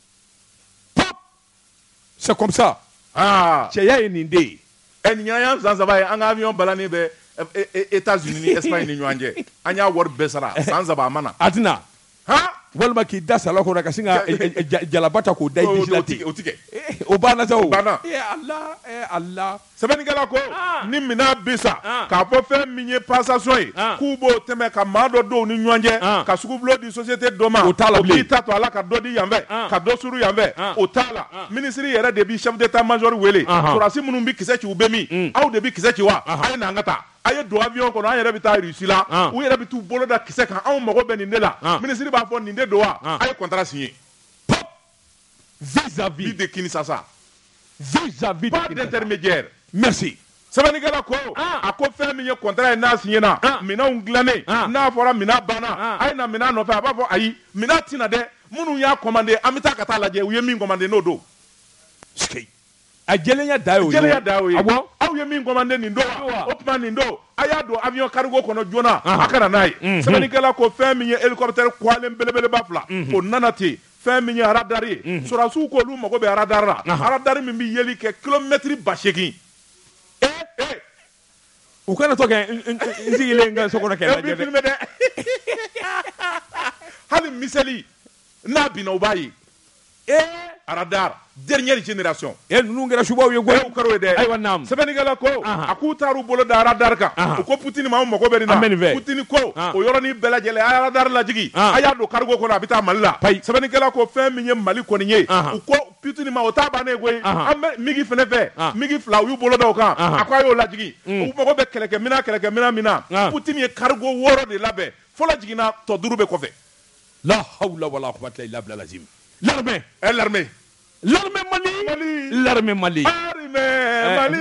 B: pop c'est comme ça cɛya ye nin de ye ɛ nin y'an san saba ye an ka avion balannen bɛ États-Unis ni Espagne ni ɲɔgɔn cɛ an y'a wari bɛɛ sara san saba a ma na a tɛna walima k'i da sala kɔnɔ ka sin ka jalaba ta k'o da i disi la ten o ti kɛ o banna sa o banna eh Allah eh Allah sɛbɛnnikɛla ko ni minɛn bi sa k'a fɔ fɛn min ye passation ye k'u b'o tɛmɛ ka maa dɔ don u ni ɲɔgɔn cɛ ka sugubulo di société dɔ ma o t'a la bilen o k'i ta to a la ka dɔ di yan fɛ ka dɔ suru yan fɛ o t'a la ministre yɛrɛ de bi chef d'état major wele sɔrɔdasi minnu bi kisɛ ci u bɛ min aw de bi kisɛ ci wa a ye na an ka taa a ye don avion kɔnɔ an yɛrɛ bɛ taa Russie la u yɛrɛ bɛ t'u bolo da kisɛ kan anw mago bɛ nin de la ministre b'a fɔ nin de don wa a ye contrat signé pop vis-à-vis de Kinshasa
A: vis-à-vis
B: pas d'intermédiaire.
A: Merci.
B: Sɛbɛnnikɛla ko a ko fɛn min ye contrat ye n'a signé na minɛnw dilannen n'a fɔra minɛn banna a ye na minɛn nɔfɛ a b'a fɔ ayi minɛn tɛna dɛ minnu y'a commandé an bɛ taa ka taa lajɛ u ye min commandé n'o don.
A: a jɛlenya da y'o ye.
B: jɛlenya da y'o ye. awɔ aw ye min commandé nin don wa o tuma nin don a y'a don avion cargo kɔnɔ joona a kana n'a ye. sɛbɛnnikɛla ko fɛn min ye hélicoptère kwalen belebeleba fila o nana ten fɛn min ye radar ye sɔrɔdasiw ko olu mago bɛ radar la radar min bɛ yeli kɛ kilomɛtiri ba seegin.
A: u kana to kɛ n sigilen n ka so kɔnɔ kɛ lajɛ
B: dɛ. hali miseli n'a binna u b'a ye. radar dernière génération.
A: e ninnu kɛra subaw ye koyi.
B: u kɛra o ye dɛ.
A: ayiwa naam.
B: sɛbɛnnikɛla ko a k'u taar'u bolo da radar kan u ko Poutine ma anw mago bɛ nin na.
A: an bɛ nin fɛ.
B: Poutine ko o yɔrɔnin bɛɛ lajɛlen a ye radar lajigi a y'a don cargo kɔnɔ a bɛ taa Mali la. sɛbɛnnikɛla ko fɛn min ye Mali kɔni ye u ko Poutine ma o t'a bannen ye koyi an bɛ migi fɛnɛ fɛ migi fila u y'u bolo da o kan a ko a y'o lajigi u mago bɛ kɛlɛkɛminɛn kɛlɛkɛminɛn min na Poutine ye cargo wɔɔrɔ de labɛn fɔlɔ jiginna tɔ duuru bɛ kɔfɛ.
A: la hawla wala quwwata illa billah lazim. l'armée
B: est l'armée.
A: L'armée Mali, Mali. L'armée Mali.
B: Armée Mali.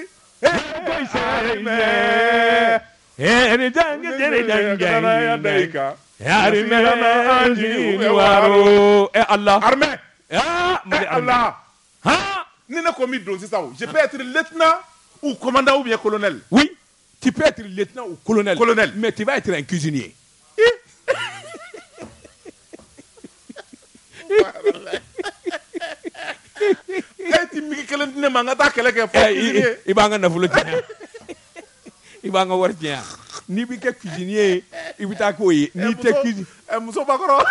A: Eh Allah.
B: Armée.
A: Ah,
B: eh Allah.
A: Hein?
B: Ni ne commis donc c'est ça. Je peux être lieutenant ou commandant ou bien colonel.
A: Oui, tu peux être lieutenant ou colonel.
B: Colonel.
A: Mais tu vas être un cuisinier. I b'an ka nafolo tiɲɛ i b'an ka wari tiɲɛ n'i b'i kɛ cuisinier i bɛ taa k'o ye n'i tɛ cuisine
B: muso bakɔrɔ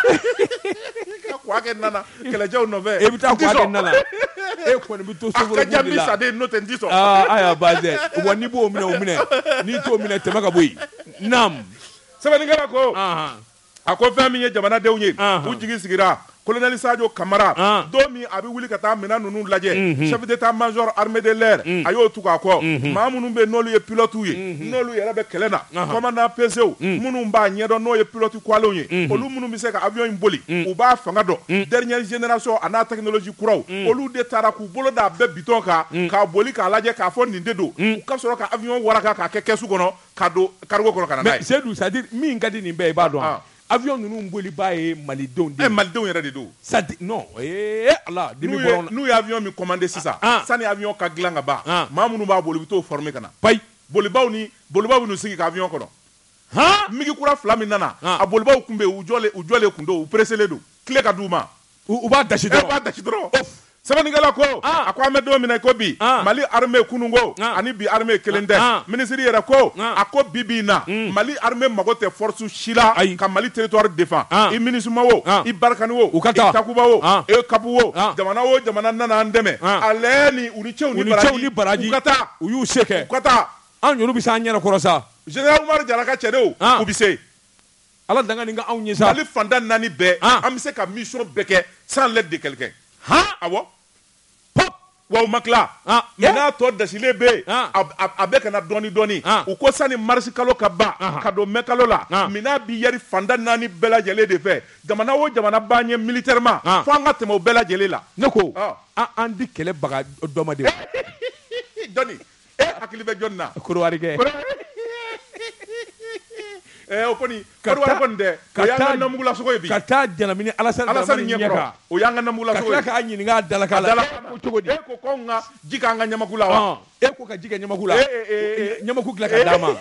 B: ka kuwa kɛ nana kɛlɛcɛw nɔfɛ
A: i bɛ taa kuwa kɛ nana e kɔni bɛ to soforo
B: de la a ka jan saden n'o tɛ n ti sɔn
A: aa ayiwa baasi wa n'i b'o minɛ o minɛ n'i t'o minɛ tɛmɛ ka bɔ yen naam
B: sɛbɛnnikɛla ko a ko fɛn min ye jamanadenw ye u jigi sigira colonel Sadio Kamara don min a bɛ wuli ka taa minɛn ninnu lajɛ chef d'état major armée de l'air a y'o tugu a kɔ maa minnu bɛ n'olu ye pilotes ye n'olu yɛrɛ bɛ kɛlɛ na commandant P C O minnu b'a ɲɛdɔn n'o ye pilote kuwalenw ye olu minnu bɛ se ka avion in boli u b'a fanga dɔn dernière génération a n'a technologie kuraw olu de taara k'u bolo da bɛɛ bitɔn kan k'a boli k'a lajɛ k'a fɔ nin de don u ka sɔrɔ ka avion waraka k'a kɛ kɛsu kɔnɔ ka don cargo kɔnɔ ka na n'a ye.
A: mais Seydou c'est à dire min ka di nin bɛɛ i b'a dɔn avion ninnu boli b'a ye malidenw de
B: ye. malidenw yɛrɛ de don.
A: ça dit non eh Allah.
B: n'u ye avion min commandé sisan sani avion ka dilan ka ban maa minnu b'a boli u bɛ t'o former ka na.
A: payi
B: bolibaw ni bolibaw bɛ n'u sigi ka avion kɔnɔ. migi kura fila min nana a bolibaw kun bɛ yen u jɔlen u jɔlen kun don u presselen don tile ka d'u ma.
A: u b'a dasi dɔrɔn.
B: u b'a dasi dɔrɔn. sɛbɛnnikɛla ko a ko an bɛ don min na ko bi Mali armée kunun ko ani bi armée kelen tɛ minisiri yɛrɛ ko a ko bi bi in na Mali armée mago tɛ force si la ka Mali territoire défend i MINUSMA o i Barkhane o i Takuba o i Kapu o jamana o jamana nana an dɛmɛ ale ni u ni cɛw ni baraji u ka taa
A: u y'u se kɛ
B: u ka taa
A: an yɛrɛ bɛ se an ɲɛna kɔrɔ sa
B: général Umaru Jara ka cɛdenw u bɛ se
A: Ala danga nin ka anw ye sa
B: Mali fanda naani bɛɛ an bɛ se ka mission bɛɛ kɛ sans l'aide de quelqu'un awɔ pop wa u ma tila mais n'a tɔ dasilen bɛ yen a bɛ ka na dɔɔni dɔɔni u ko sani marisi kalo ka ban ka don mai kalo la minɛn bi yɛri fanda naani bɛɛ lajɛlen de fɛ jamana o jamana b'an ɲɛ militairement fo an ka tɛmɛ o bɛɛ lajɛlen la.
A: ne ko an di kɛlɛbaga dɔ ma de.
B: jɔnni e hakili bɛ jɔnni na.
A: Korowari kɛ.
B: Eh, o kɔni Korowari kɔni dɛ o y'an ka namugula sogo ye bi
A: ka taa Janamini Alasani
B: ɲɛ kɔrɔ o y'an ka namugula sogo ye
A: ka tila k'a ɲininka a dalaka la ko cogo di
B: e ko k'anw ka ji k'an ka ɲamaku la wa
A: e ko ka ji kɛ ɲamaku la ɲamaku tila ka d'a ma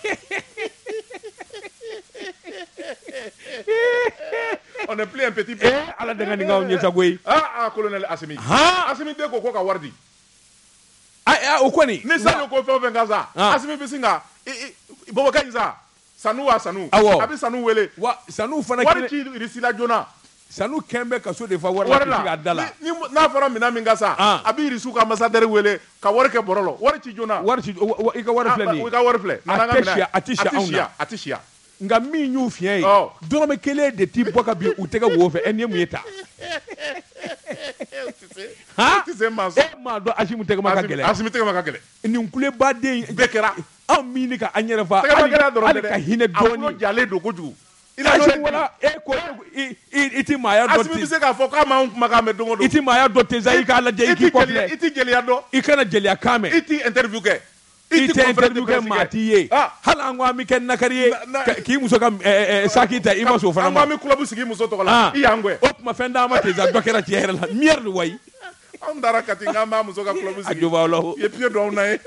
B: on est plus un petit peu
A: Ala danga nin k'anw ye sa koyi
B: ah ah colonel Asimi Asimi de ko ko ka wari di
A: o kɔni
B: ni Sadio ko fɛn o fɛn ka sa Asimi bɛ sin ka Bɔbɔkɛ in sa Sanu wa Sanu a bɛ Sanu wele
A: wa Sanu fana
B: wari ci irisi la joona
A: Sanu kɛn bɛ ka so de fa wari la k'i ka da la
B: n'a fɔra minɛn min ka sa a bɛ irisiw ka ambassadeur wele ka wari kɛ bɔrɔ la wari ci joona
A: wari ci i ka wari filɛ nin ye
B: i ka wari filɛ
A: a tɛ siya a tɛ siya anw na
B: a tɛ siya
A: nka min y'u fiɲɛ ye dɔrɔmɛ kelen de ti bɔ ka bin u tɛgɛ wo fɛ ɛ nin ye mun ye ta
B: han ti se maa sɔn
A: e m'a dɔn Asimu tɛgɛma ka gɛlɛn
B: Asimu tɛgɛma ka gɛlɛn
A: nin kulebaden
B: bɛɛ kɛra
A: anw min ka an yɛrɛ fa hali ka hinɛ dɔɔni
B: a kulo jalen don kojugu Il a donné
A: voilà e ko iti maya do
B: Asimi bise ka fɔ k'a ma kuma ka mɛ dongo don
A: iti maya do te zai ka la je ki ko ple
B: iti jeliya dɔ
A: i kana jeliya kame
B: iti interview kɛ
A: ite interview kɛ mati ye hala an ko ami kɛ nakari ye k'i muso ka saki ta i ma so fana ma
B: an ko ami club sigi muso tɔgɔ la i y'an gɛn
A: o kuma fɛn d'a ma te za dɔ kɛra tiɲɛ yɛrɛ la merde wayi
B: an taara Kati k'an b'a muso ka club sigi
A: a jo b'aw la
B: i ye pied don anw na ye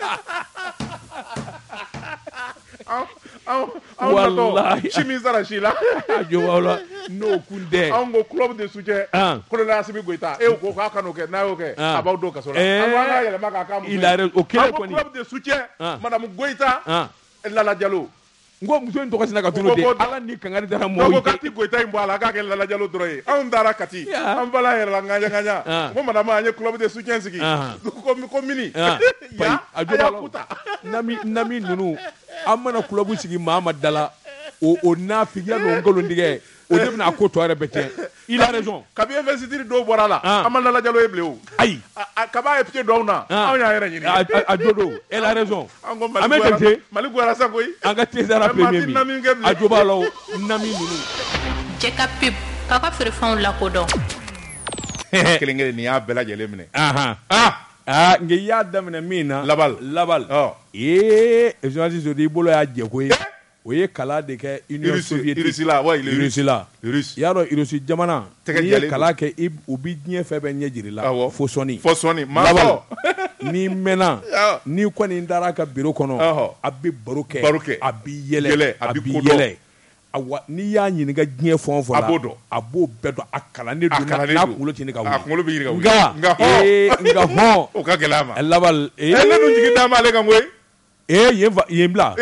A: wallahi
B: chimi sara si la
A: a jo b'aw la n'o kun tɛ
B: anw ko club de soutien Kolonel Asimi Goita e ko k'a kan'o kɛ n'a y'o kɛ a b'aw don kaso la an ko an ka yɛlɛma k'a k'a muso ye
A: il a o kelen kɔni
B: club de soutien madame Goita Lala Diallo
A: n ko muso in tɔgɔ sina ka tunu de ala ni kangari dara mɔgɔw
B: ye ko k'a ti Goita in bɔ a la k'a kɛ Lala Diallo dɔrɔn ye anw taara Kati an bala yɛrɛ la ŋaɲa ŋaɲa n ko madame an ye club de soutien sigi ko mini ya a y'a kuta
A: nami nami ninnu an mana club sigi maa ma dala o o nafigiya n'o nkalontigɛ o de bɛna a ko tɔ yɛrɛ bɛɛ tiɲɛ il a raison
B: kabi investiture dɔw bɔra la an ma Lala Diallo ye bilen o
A: ayi
B: kaba ye pied don anw na anw y'a yɛrɛ ɲini
A: a jo don elle a raison
B: an ko
A: an bɛ tɛmɛ
B: Mali goyara sa koyi
A: an ka tesara premier min a jo b'a la o nami ninnu
D: cɛ ka pip k'a ka feerefɛnw lakodɔn
B: kelen kelen nin y'a bɛɛ lajɛlen minɛ
A: ah ah nge i y'a daminɛ min na
B: labal
A: labal ee journaliste so i bolo y'a jɛ ko ye o ye kala de kɛ Union soviétique
B: Russie la ouais
A: Russie la
B: Russie
A: y'a dɔn Russie jamana n'i ye kala kɛ u bi diɲɛ fɛn bɛɛ ɲɛ jiri la fo sɔnni
B: fo sɔnni
A: labal n'i mɛnna n'i kɔni taara ka bureau kɔnɔ a bɛ baro kɛ a bi yɛlɛ a bi yɛlɛ awa n'i y'a ɲininka diɲɛ fɛn o fɛn la a b'o dɔn a b'o bɛɛ dɔn a kalannen don n'a kunkolo tɛ ka wuli
B: a kunkolo bɛ yiri ka wuli
A: nka ee nka hɔn
B: o ka gɛlɛ a ma
A: labal
B: ee ne dun jigin d'a ma ale kan koyi
A: ee yen fa yen bila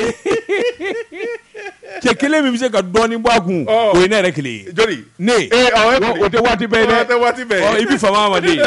A: cɛ kelen min bɛ se ka dɔɔnin bɔ a kun o ye ne yɛrɛ kelen ye
B: joli
A: ne o tɛ waati bɛɛ ye dɛ
B: o tɛ waati bɛɛ
A: ye i bɛ fama ma de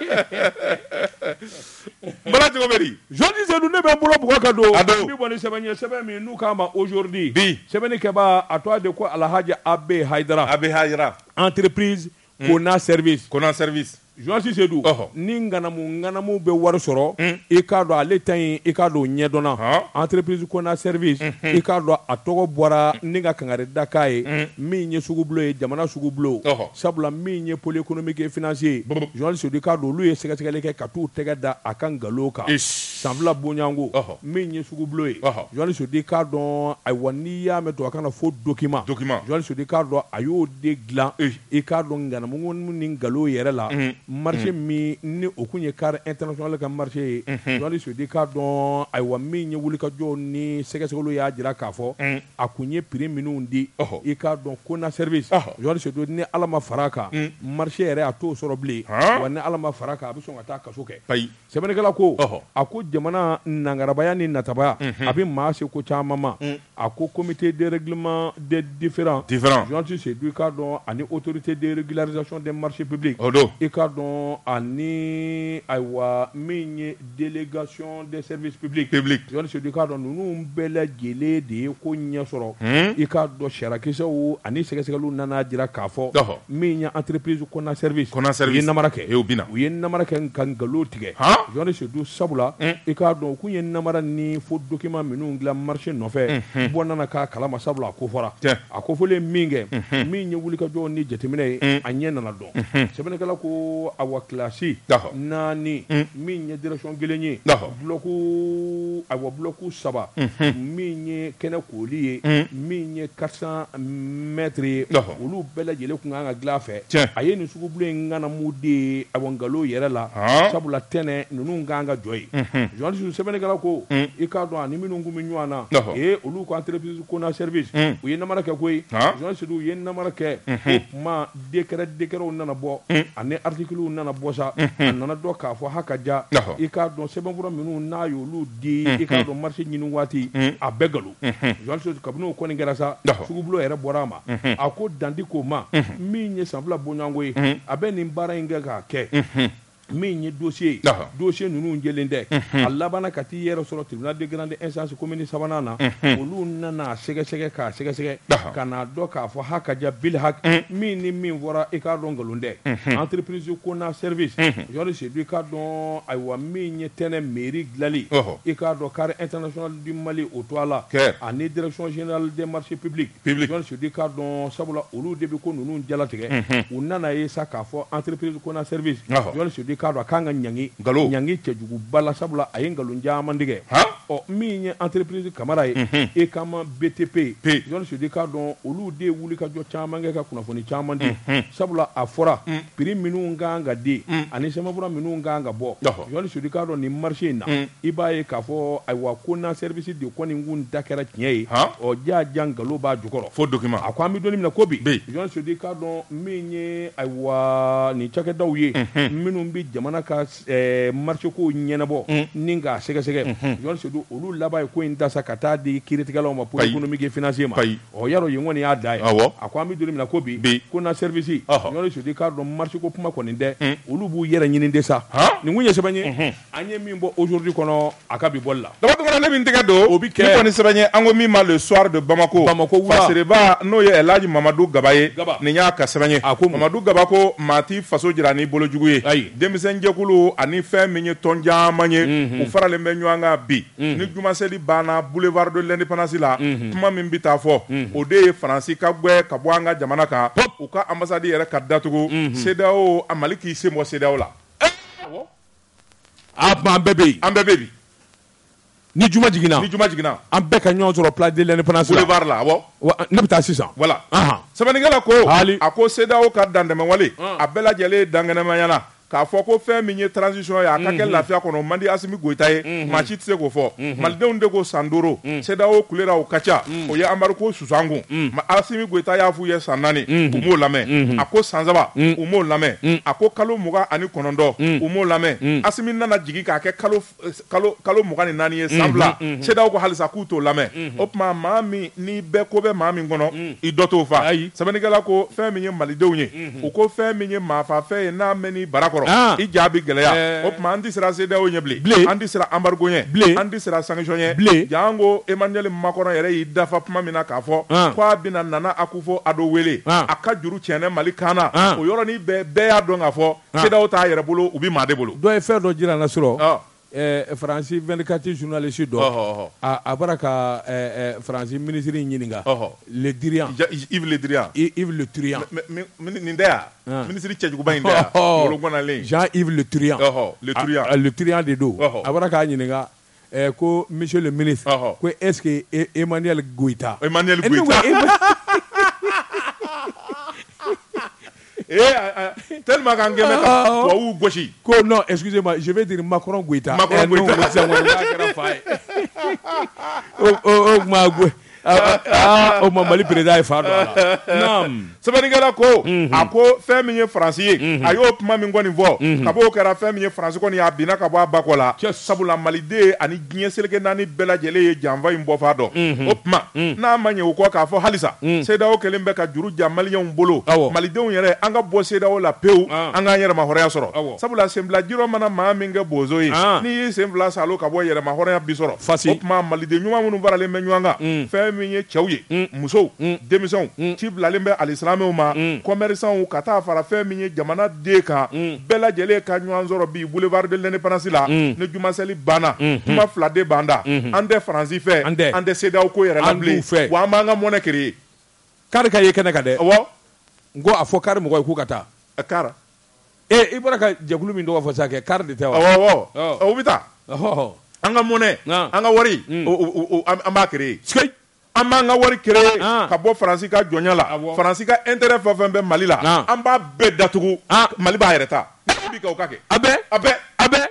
B: bala cogo bɛ di
A: journaliste Seydou ne bɛ n bolo bugɔ ka don
B: a don
A: n bɛ bɔ ni sɛbɛn ye sɛbɛn min n'u k'a ma aujourd'hui
B: bi
A: sɛbɛnni kɛbaa a tɔgɔ de ko Alhaji Abe Haidara
B: Abe Haidara
A: entreprise Kona service
B: Kona service
A: journaliste Seydou ni nganamu nganamu bɛ wari sɔrɔ i k'a dɔn ale ta in i k'a dɔn ɲɛdɔnna entreprise Kona service i k'a dɔn a tɔgɔ bɔra ni ka kangari da k'a ye min ye sugubulo ye jamana sugubulo sabula min ye pôle économique et financier journaliste Seydou i k'a dɔn olu ye sɛgɛsɛgɛli kɛ ka t'u tɛgɛ da a ka nkalon kan sanfila bonyango min ye sugubulo ye journaliste Seydou i k'a dɔn ayiwa n'i y'a mɛn tubabukan na fo document journaliste Seydou i k'a dɔn a y'o de dilan i k'a dɔn nganamu ni nkalon yɛrɛ la marché min ni o kun ye car international ka marché ye journaliste Seydou i k'a dɔn ayiwa min ye wulikajɔ ni sɛgɛsɛgɛliw y'a jira k'a fɔ a kun ye prix minnu di i k'a dɔn Kona service journaliste Seydou ni Ala ma far'a kan marché yɛrɛ a t'o sɔrɔ bilen wa ni Ala ma far'a kan a bɛ sɔn ka taa kaso kɛ sɛbɛnnikɛla ko a ko jamana nangarabaya ni natabaya a bɛ maa se ko caman ma a ko comité de règlement des différends journaliste Seydou i k'a dɔn ani autorité de régularisation des marchés publics i k'a dɔn ani ayiwa min ye délégation des services publics journaliste Seydou i k'a dɔn ninnu bɛɛ lajɛlen de ye ko ɲɛ sɔrɔ i k'a dɔn sarakisɛw ani sɛgɛsɛgɛliw nana jira k'a fɔ min ye entreprise Kona service u ye namara kɛ u ye namara kɛ ka nkalon tigɛ journaliste Seydou sabula i k'a dɔn u kun ye namara ni fo document minnu dilan marché nɔfɛ bɔ nana k'a kalama sabula a ko fɔra a ko fɔlen min kɛ min ye wulikajɔ ni jateminɛ ye a ɲɛ nana dɔn sɛbɛnnikɛla ko awa kilasi naani min ye direction kelen ye bloku awa bloku saba min ye kɛnɛ kooli ye min ye quatre cents mètres ye olu bɛɛ lajɛlen kun kan ka dilan fɛ a ye nin sugubulo in ŋanamu de awa nkalon yɛrɛ la sabula tɛnɛ ninnu kan ka jɔ ye journaliste sɛbɛnnikɛla ko i k'a dɔn ani minnu kun bɛ ɲɔgɔn na ee olu ka entreprise Kona service u ye namara kɛ koyi journaliste u ye namara kɛ o kuma décret décretw nana bɔ ani articles nana bɔ sa a nana dɔn k'a fɔ hakaja i k'a dɔn sɛbɛnfura minnu n'a y'olu di i k'a dɔn marché ɲini waati a bɛɛ galo journaliste kabini o kɔni kɛra sa sugubulo yɛrɛ bɔra a ma a ko dandi ko ma min ye sanfila bonyango ye a bɛ nin baara in kɛ k'a kɛ min ye dossier dossier ninnu jɛlen tɛ a labanna ka t'i yɛrɛ sɔrɔ tribunal de grande instance commune sabanan na olu nana sɛgɛsɛgɛ k'a sɛgɛsɛgɛ ka n'a dɔn k'a fɔ hakaja bil hak min ni min fɔra i k'a dɔn nkalon tɛ entreprise kona service yɔrɔ sedu i k'a dɔn ayiwa min ye tɛnɛ mairie dilanli i k'a dɔn carré international du Mali o to a la ani direction générale des marchés publics yɔrɔ sedu i k'a dɔn sabula olu de bɛ ko ninnu jalatigɛ u nana ye sa k'a fɔ entreprise kona service yɔrɔ sedu i k'a dɔn a kan ka ɲangi ɲangi cɛjuguba la sabula a ye nkalon caman tigɛ ɔ min ye entreprise Camara ye e kama B T P yɔrɔ sedu i k'a dɔn olu de ye wuli ka jɔ caman kɛ ka kunnafoni caman di sabula a fɔra prix minnu kan ka di ani sɛbɛnfura minnu kan ka bɔ yɔrɔ sedu i k'a dɔn nin marché in na i b'a ye k'a fɔ ayiwa ko na service de kɔni kun da kɛra tiɲɛ ye ɔ jaaja nkalon b'a jukɔrɔ fo document a ko an bɛ don min na ko bi yɔrɔ sedu i k'a dɔn min ye ayiwa nin cakɛdaw ye minnu bɛ jamana ka marché ko ɲɛnabɔ ni k'a sɛgɛsɛgɛ yɔrɔ sedu olu laban ye ko in da sa ka taa di kiiritigɛlaw ma pour économique et financier ma ɔ yarɔ yen kɔni y'a da ye a ko an bɛ don min na ko bi ko na service yɔrɔ sedu i k'a dɔn marché ko kuma kɔni tɛ olu b'u yɛrɛ ɲini de sa nin kun ye sɛbɛn ye an ye min bɔ aujourd'hui kɔnɔ a ka bi bɔli la
B: dabatɔgɔla ne bɛ n tɛgɛ don o bɛ kɛ ni kɔni sɛbɛn ye an ko min ma le soir de Bamako
A: Bamako wula
B: Fasireba n'o ye Elhaji Mamadu Gaba ye nin y'a ka sɛbɛn ye Mamadu Gaba ko maa ti faso jira ni bolojugu ye denmisɛn jɛkulu ani fɛn min ye tɔn caman ye u faralen bɛ ɲɔgɔn kan bi ni jumaseli banna boulevard de l'indépendance la kuma min bɛ taa fɔ o de ye Faransi ka gɛn ka bɔ an ka jamana kan u ka ambassade yɛrɛ ka datugu C D A O a Mali k'i sen bɔ C D A O la
A: a tuma an bɛɛ bɛ yen
B: an bɛɛ bɛ yen
A: ni juma jiginna
B: ni juma jiginna
A: an bɛɛ ka ɲɔgɔn sɔrɔ place de l'indépendance la
B: boulevard la awɔ
A: ne bɛ taa sisan
B: voilà sɛbɛnnikɛla ko a ko C D A O ka dantɛmɛwale a bɛɛ lajɛlen dangɛnɛmayana k'a fɔ ko fɛn min ye transition ye a ka kɛ lafiya kɔnɔ man di Asimi Goyita ye maa si tɛ se k'o fɔ malidenw de ko san duuru C D A O kulera o ka ca o ye Anbari ko susan kun Asimi Goyita y'a f'u ye san naani u m'o lamɛn a ko san saba u m'o lamɛn a ko kalo mugan ani kɔnɔntɔn u m'o lamɛn Asimi nana jigin k'a kɛ kalo kalo kalo mugan ni naani ye san fila C D A O ko halisa k'u t'o lamɛn o tuma maa min ni bɛɛ ko bɛ maa min kɔnɔ i dɔ t'o fa sɛbɛnnikɛla ko fɛn min ye malidenw ye u ko fɛn min ye maafafɛn ye n'a mɛn ni bara i jaabi gɛlɛya o tuma an tɛ siran C D A O ɲɛ bilen an tɛ siran embargo ɲɛ bilen an tɛ siran sanction ɲɛ bilen jan ko Emmanuel Macron yɛrɛ y'i dafa kuma min na k'a fɔ k'a bɛna Nana Akufo Addo wele a ka juru tiɲɛnɛ Mali kan na o yɔrɔnin bɛɛ bɛɛ y'a dɔn k'a fɔ C D A O t'a yɛrɛ bolo u bɛ maa de bolo
A: dɔ ye fɛn dɔ jira n na sɔrɔ Faransi vingt-quatre journaliste dɔ a bɔra ka Faransi ministre ɲininka le Drian
B: Yves Le Drian
A: Yves Le Drian
B: nin tɛ yan ministre cɛjuguba in tɛ yan Molokɔnalen
A: Jean-Yves Le Drian
B: Le Drian
A: Le Drian de don a bɔra k'a ɲininka ko monsieur le ministre ko est-ce que Emmanuel Goyita
B: Emmanuel Goyita tellement qu'en gɛmɛ ka tubabuw gosi
A: ko non excusez-moi je vais dire Macron Goyita
B: Macron Goyita
A: o kuma o ma Mali président ye fa dɔ a la
B: sɛbɛnnikɛla ko a ko fɛn min ye Faransi ye a y'o kuma min kɔni fɔ kab'o kɛra fɛn min ye Faransi kɔni a binna ka bɔ a bakɔ la sabula maliden ani diɲɛ seleke naani bɛɛ lajɛlen ye janfa in bɔfan dɔn o tuma n'a ma ɲɛ o kɔ k'a fɔ halisa C D A O kɛlen bɛ ka juru ja maliyɛnw bolo malidenw yɛrɛ an ka bɔ C D A O la pewu an k'an yɛrɛma hɔrɔnya sɔrɔ sabula senfilajirɔ mana maa min kɛ bozo ye n'i y'i senfila salo ka bɔ yɛrɛma hɔrɔnya bi sɔrɔ o tuma maliden ɲuman minnu faralen bɛ ɲɔgɔn kan fɛn min ye cɛw ye musow denmisɛnw ci bilalen bɛ alisilamɛw ma commerçants ka taa fara fɛn min ye jamana den kan bɛɛ lajɛlen ka ɲɔgɔn sɔrɔ bi boulevard de l'indépendance la ni jumaseli banna kuma fila de b'an da an tɛ Faransi fɛ an tɛ C D A O ko yɛrɛ la bilen wa an b'an ka monnaie créer
A: kari ka ye kɛnɛ kan dɛ
B: awɔ
A: n ko a fɔ kari mɔgɔ ye k'u ka taa
B: kari
A: ee i bɔra ka jɛkulu min tɔgɔ fɔ sisan kɛ kari de tɛ wa
B: awɔ awɔ o bɛ taa an ka monnaie an ka wari an b'a créer an b'an ka wari créer ka bɔ Faransi ka jɔnya la Faransi ka intérêt fɛn fɛn bɛ Mali la an b'a bɛɛ datugu Mali b'a yɛrɛ ta bi ka o ka kɛ
A: a bɛɛ
B: a bɛɛ
A: a bɛɛ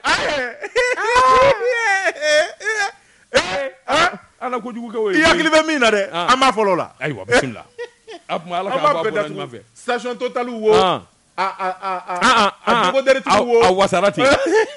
A: ala kojugu kɛ o ye
B: i hakili bɛ min na dɛ an b'a fɔlɔ la
A: ayiwa bisimila a tuma ala k'an bɔ a bɔra ɲuman fɛ
B: station Total wo a jogo dɛrɛ tigiw wo
A: a wasara ten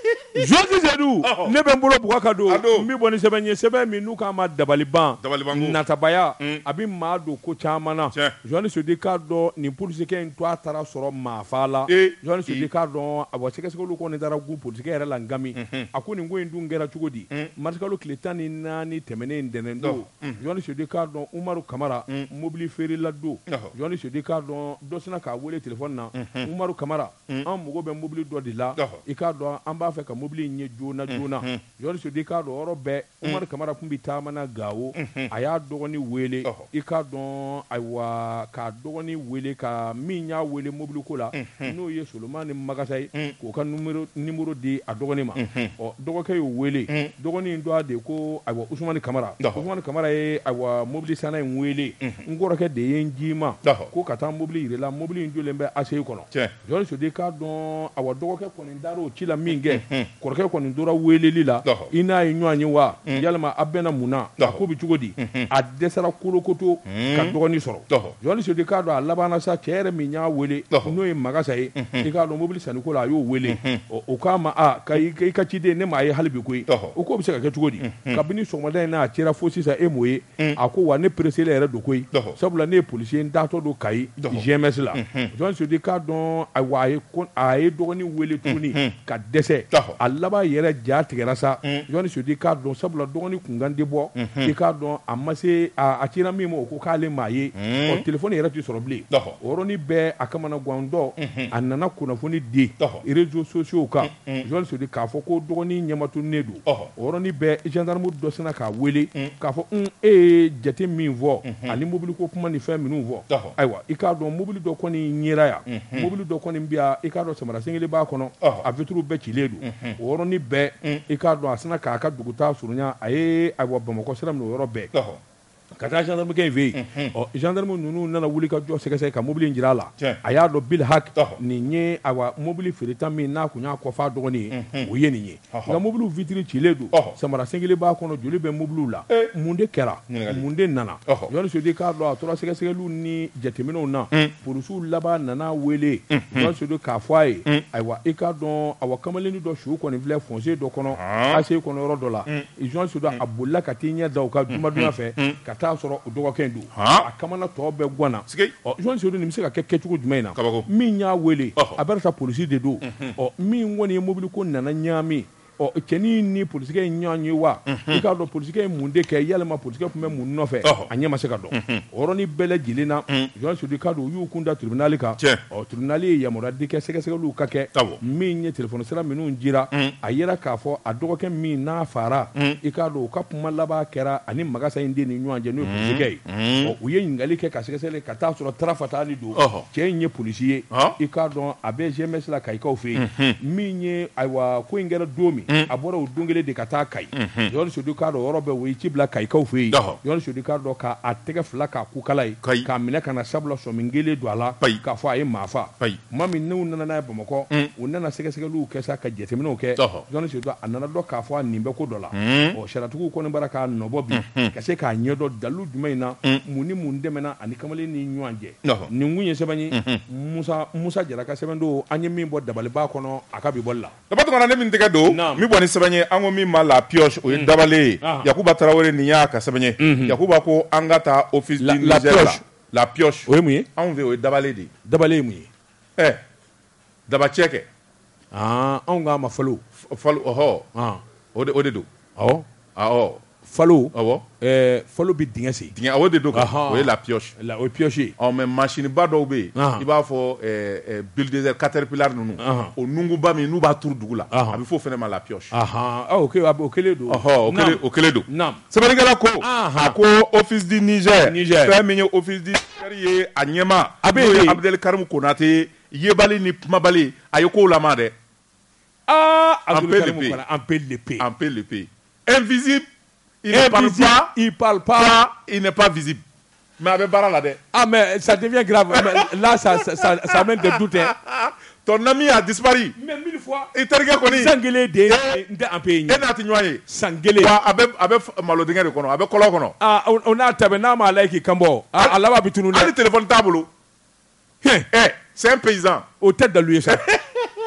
A: Josi Seydou ne bɛ n bolo bugɔ ka don n bɛ bɔ ni sɛbɛn ye sɛbɛn min n'u k'a ma dabaliban natabaya a bɛ maa don ko caman na Josi Seydou k'a dɔn nin polisikɛ in to a taara sɔrɔ maafa la Josi Seydou k'a dɔn a wa sɛgɛsɛgɛliw kɔni taara gu polisikɛ yɛrɛ la ngami a ko nin ko in dun kɛra cogo di marikalo tile tan ni naani tɛmɛnen ntɛnɛn don Josi Seydou k'a dɔn Umaru Kamara mobili feerela don Josi Seydou k'a dɔn dɔ sina k'a wele telefɔni na Umaru Kamara an mago bɛ mobili dɔ de la i k'a dɔn an b'a fɛ ka mobili in ye joona joona Josi Seydou k'a dɔn yɔrɔ bɛɛ Umaru Kamara kun bɛ taama na Gawo a y'a dɔgɔnin wele i k'a dɔn ayiwa k'a dɔgɔnin wele ka min y'a wele mobili ko la n'o ye Solomani ni Magasa ye k'o ka numéro numéro di a dɔgɔnin ma ɔ dɔgɔkɛ y'o wele dɔgɔnin dɔ a de ko ayiwa Usumani Kamara Usumani Kamara ye ayiwa mobili sanna in wele n kɔrɔkɛ de ye n ji ma ko ka taa mobili yir'i la mobili in jɔlen bɛ A C I kɔnɔ Josi Seydou k'a dɔn ayiwa dɔgɔkɛ kɔni dar'o o ci la min kɛ kɔrɔkɛ kɔni tora weleli la i n'a ye ɲɔgɔn ye wa yalima a bɛnna mun na a ko bɛ cogo di a dɛsɛra kolokoto ka dɔgɔnin sɔrɔ Josi Seydou k'a dɔn a labanna sa cɛ yɛrɛ min y'a wele n'o ye Magasa ye i k'a dɔn mobili sanniko la a y'o wele o k'a ma a ka i ka ciden ne m'a ye hali bi koyi o ko bɛ se ka kɛ cogo di kabini sɔgɔmada in n'a a cɛra fo sisan e m'o ye a ko wa ne pereselen yɛrɛ don koyi sabula ne ye policier n taatɔ don Kayi G M S la Josi Seydou k'a dɔn ayiwa a ye a ye dɔgɔnin wele tuguni ka dɛsɛ a laban yɛrɛ ja tigɛra sa Josi Seydou k'a dɔn sabula dɔgɔnin kunkan tɛ bɔ i k'a dɔn a ma se a cira min ma o ko k'ale maa ye ɔ telefɔni yɛrɛ tɛ sɔrɔ bilen o yɔrɔnin bɛɛ a kamana gan dɔ a nana kunnafoni di réseaux sociaux kan Josi Seydou k'a fɔ ko dɔgɔnin ɲɛmatunnen don o yɔrɔnin bɛɛ gendarme dɔ sina k'a wele k'a fɔ un e ye jate min fɔ ani mobili ko kuma ni fɛn minnu fɔ ayiwa i k'a dɔn mobili dɔ kɔni ɲɛra yan mobili dɔ kɔni bɛ yan i k'a dɔn samara sengeli b'a kɔnɔ a vitre bɛɛ cilen don o yɔrɔnin bɛɛ i k'a dɔn a sina k'a ka dugutaa surunya a ye ayiwa Bamakɔ sira minɛ o yɔrɔ bɛɛ ka taa gendarmekɛ in fɛ yen ɔ gendarme ninnu nana wuli ka jɔ sɛgɛsɛgɛ ka mobili in jira a la a y'a dɔn bil hak nin ye ayiwa mobili feereta min n'a kun y'a kɔfɛ a dɔgɔnin ye o ye nin ye nka mobiliw vitre cilen don samara sengeli b'a kɔnɔ joli bɛ mobiliw la mun de kɛra mun de nana Josi Seydou k'a dɔn a tora sɛgɛsɛgɛliw ni jateminɛw na polisiw laban nana wele Josi Seydou k'a fɔ a ye ayiwa i k'a dɔn ayiwa kamalennin dɔ su kɔni filɛ fossé dɔ kɔnɔ A C I kɔnɔ yɔrɔ dɔ la Josi Seydou a bolila ka t'i ɲɛ da o ka jumadonya fɛ ka taa sɔrɔ o dɔgɔkɛ in don a kamana tɔ bɛɛ ganna ɔ Josi Seydou nin bɛ se ka kɛ kɛcogo jumɛn in na min y'a wele a bɛɛ sa polisi de don ɔ min kɔni ye mobili ko nana ɲaami ɔ cɛnin ni polisikɛ in ɲɔgɔn ye wa i k'a dɔn polisikɛ ye mun de kɛ yalima polisikɛ tun bɛ mun nɔfɛ a ɲɛ ma se ka dɔn o yɔrɔnin bɛɛ lajɛlen na Josi Seydou k'a dɔn u y'u kun da tribunal kan ɔ tribunal ye yamaruya di kɛ sɛgɛsɛgɛliw ka kɛ min ye telefɔni sira minnu dira a yera k'a fɔ a dɔgɔkɛ min n'a fara i k'a dɔn u ka kuma laban kɛra ani Magasa in de ni ɲɔgɔn cɛ n'o ye polisikɛ ye ɔ u ye ɲininkali kɛ ka sɛgɛsɛgɛli ka taa sɔrɔ tarafataani don cɛ in ye polisi ye i k'a dɔn a bɛ G M S la Kayikaw fɛ yen min ye ayiwa ko in kɛra don min a bɔra o don kelen de ka taa Kayi Josi Seydou k'a dɔn yɔrɔ bɛɛ o ye ci bila Kayikaw fɛ yen Josi Seydou k'a dɔn k'a tɛgɛ fila k'a kukala ye k'a minɛ ka na sabula sɔmin kelen don a la k'a fɔ a ye maa fa maa min n'u nana n'a ye Bamakɔ u nana sɛgɛsɛgɛliw kɛ sa ka jateminɛw kɛ Josi Seydou a nana dɔn k'a fɔ a nin bɛ ko dɔ la ɔ sariyatigiw kɔni bara k'a nɔbɔ bi ka se k'a ɲɛdɔn dalilu jumɛn in na mun ni mun dɛmɛna ani kamalen ni ɲɔgɔn cɛ nin kun ye sɛbɛn ye Musa Musa Jara ka sɛbɛn don an ye min bɔ dabaliba kɔnɔ a ka bi bɔli la
B: dabatɔgɔna ne min tɛgɛ don min bɔ ni sɛbɛn ye an ko min ma la pioche o ye dabalen ye Yakuba Tarawele nin y'a ka sɛbɛn ye Yakuba ko an ka taa office du Niger la la pioche
A: o ye mun ye
B: anw fɛ o ye dabalen de ye
A: dabalen ye mun ye
B: ɛ dabacɛ kɛ
A: anw k'a ma falo
B: falo ɔhɔ o de o de don
A: awɔ
B: awɔ
A: falo
B: awɔ
A: ɛɛ falo bɛ dingɛ sen
B: dingɛ o de don o ye la pioche
A: la o ye pioche ye
B: ɔ mais machine ba dɔw bɛ yen i b'a fɔ ɛɛ bulldozer caterpillar ninnu o nunguba min n'u b'a turu dugu la a bɛ fɔ o fana ma la pioche
A: o kelen don
B: ɔhɔ o kelen don sɛbɛnnikɛla ko a ko office du Niger fɛn min ye office du Niger ye a ɲɛma a bɛ yen Abdel Karim Konate yebali ni kumabali a ye kow lama dɛ
A: an peut le payer an peut le payer
B: an peut le payer invisible il ne parle pas,
A: il parle pas,
B: il n'est pas visible. Mais avec Bara là.
A: Ah, mais ça devient grave. Là, ça, ça, ça, ça amène des doutes. Hein.
B: Ton ami a disparu.
A: Mais mille fois.
B: Il t'a regardé.
A: Sangele de un pays.
B: Et n'a t'ignoré.
A: Sangele.
B: Avec avec malodingue de kono, avec kolo kono.
A: Ah, on a tabena ma like kambo. Ah, Allah va bitunu.
B: Le téléphone tableau. Eh, c'est un paysan.
A: Au tête de lui ça.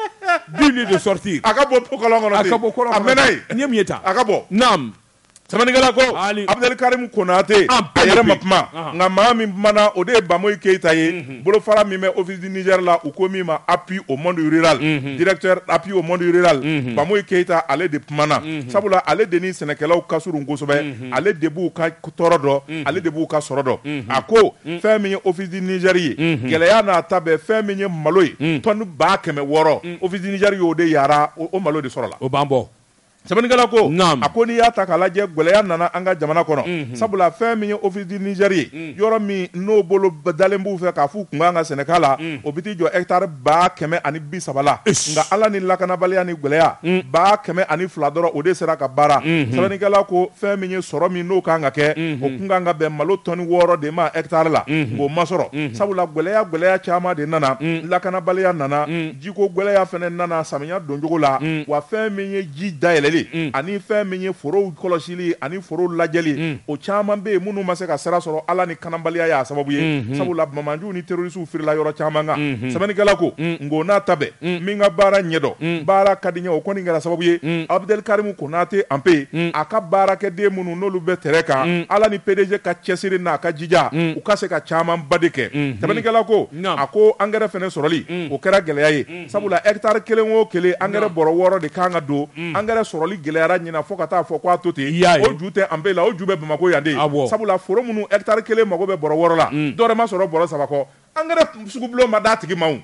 A: dis-lui de sortir.
B: Akabo pokolongo no.
A: Akabo kolongo.
B: Amenai.
A: Nyemieta.
B: Akabo.
A: Nam.
B: Samanikala ko Abdel Karim Konate ayere mapma nga mami mana ode Bamoy Keita ye bolo fara mi me office du Niger la ou komi ma appui au monde rural directeur appui au monde rural Bamoy Keita ale de pmana sabula ale deni senekelaw kasuru ngosobe ale debu ka torodo ale debu ka sorodo ako femi office du Niger ye geleya na tabe femi maloy ton ba keme woro office du Niger yo de yara o malo de sorola
A: o bambo
B: Samanikala ko a ko ni y'a ta k'a lajɛ gwɛlɛya nana an ka jamana kɔnɔ sabula fɛn min ye office du Niger ye yɔrɔ min n'o bolo dalen b'u fɛ k'a f'u kun kan ka sɛnɛ k'a la o bi t'i jɔ hectare ba kɛmɛ ani bi saba la nka ala ni lakanabaliya ni gwɛlɛya ba kɛmɛ ani fila dɔrɔn o de sera ka baara Samanikala ko fɛn min ye sɔrɔ min n'o kan ka kɛ o kun kan ka bɛn malo tɔni wɔɔrɔ de ma hectare la o ma sɔrɔ sabula gwɛlɛya gwɛlɛya caman de nana lakanabaliya nana jiko gwɛlɛya fɛnɛ nana samiya doncogo la wa fɛn min ye ji dayɛlɛ ani fɛn min ye forow kɔlɔsili ani forow lajɛli o caman bɛ yen minnu ma se ka sira sɔrɔ ala ni kanabaliya y'a sababu ye sabula bamanjuw ni terrorisiw firila yɔrɔ caman kan Samanikala ko ngo n'a ta bɛɛ min ka baara ɲɛdɔn baara ka di ɲɛ o kɔni kɛra sababu ye Abdel Karim Konate an pe a ka baarakɛden minnu n'olu bɛ tɛrɛ kan ala ni P D G ka cɛsiri n'a ka jija u ka se ka caman ba de kɛ Samanikala ko a ko engrais fɛnɛ sɔrɔli o kɛra gɛlɛya ye sabula hectare kelen o kelen engrais bɔrɔ wɔɔrɔ de kan ka don engrais sɔrɔli gɛlɛyara ɲina fo ka taa fɔ k'a to ten o ju tɛ an bɛɛ la o ju bɛ Bamako yan de sabula foro minnu hectare kelen mago bɛ bɔrɔ wɔɔrɔ la dɔ wɛrɛ ma sɔrɔ bɔrɔ saba kɔ engrais sugu bulon ma d'a tigi ma o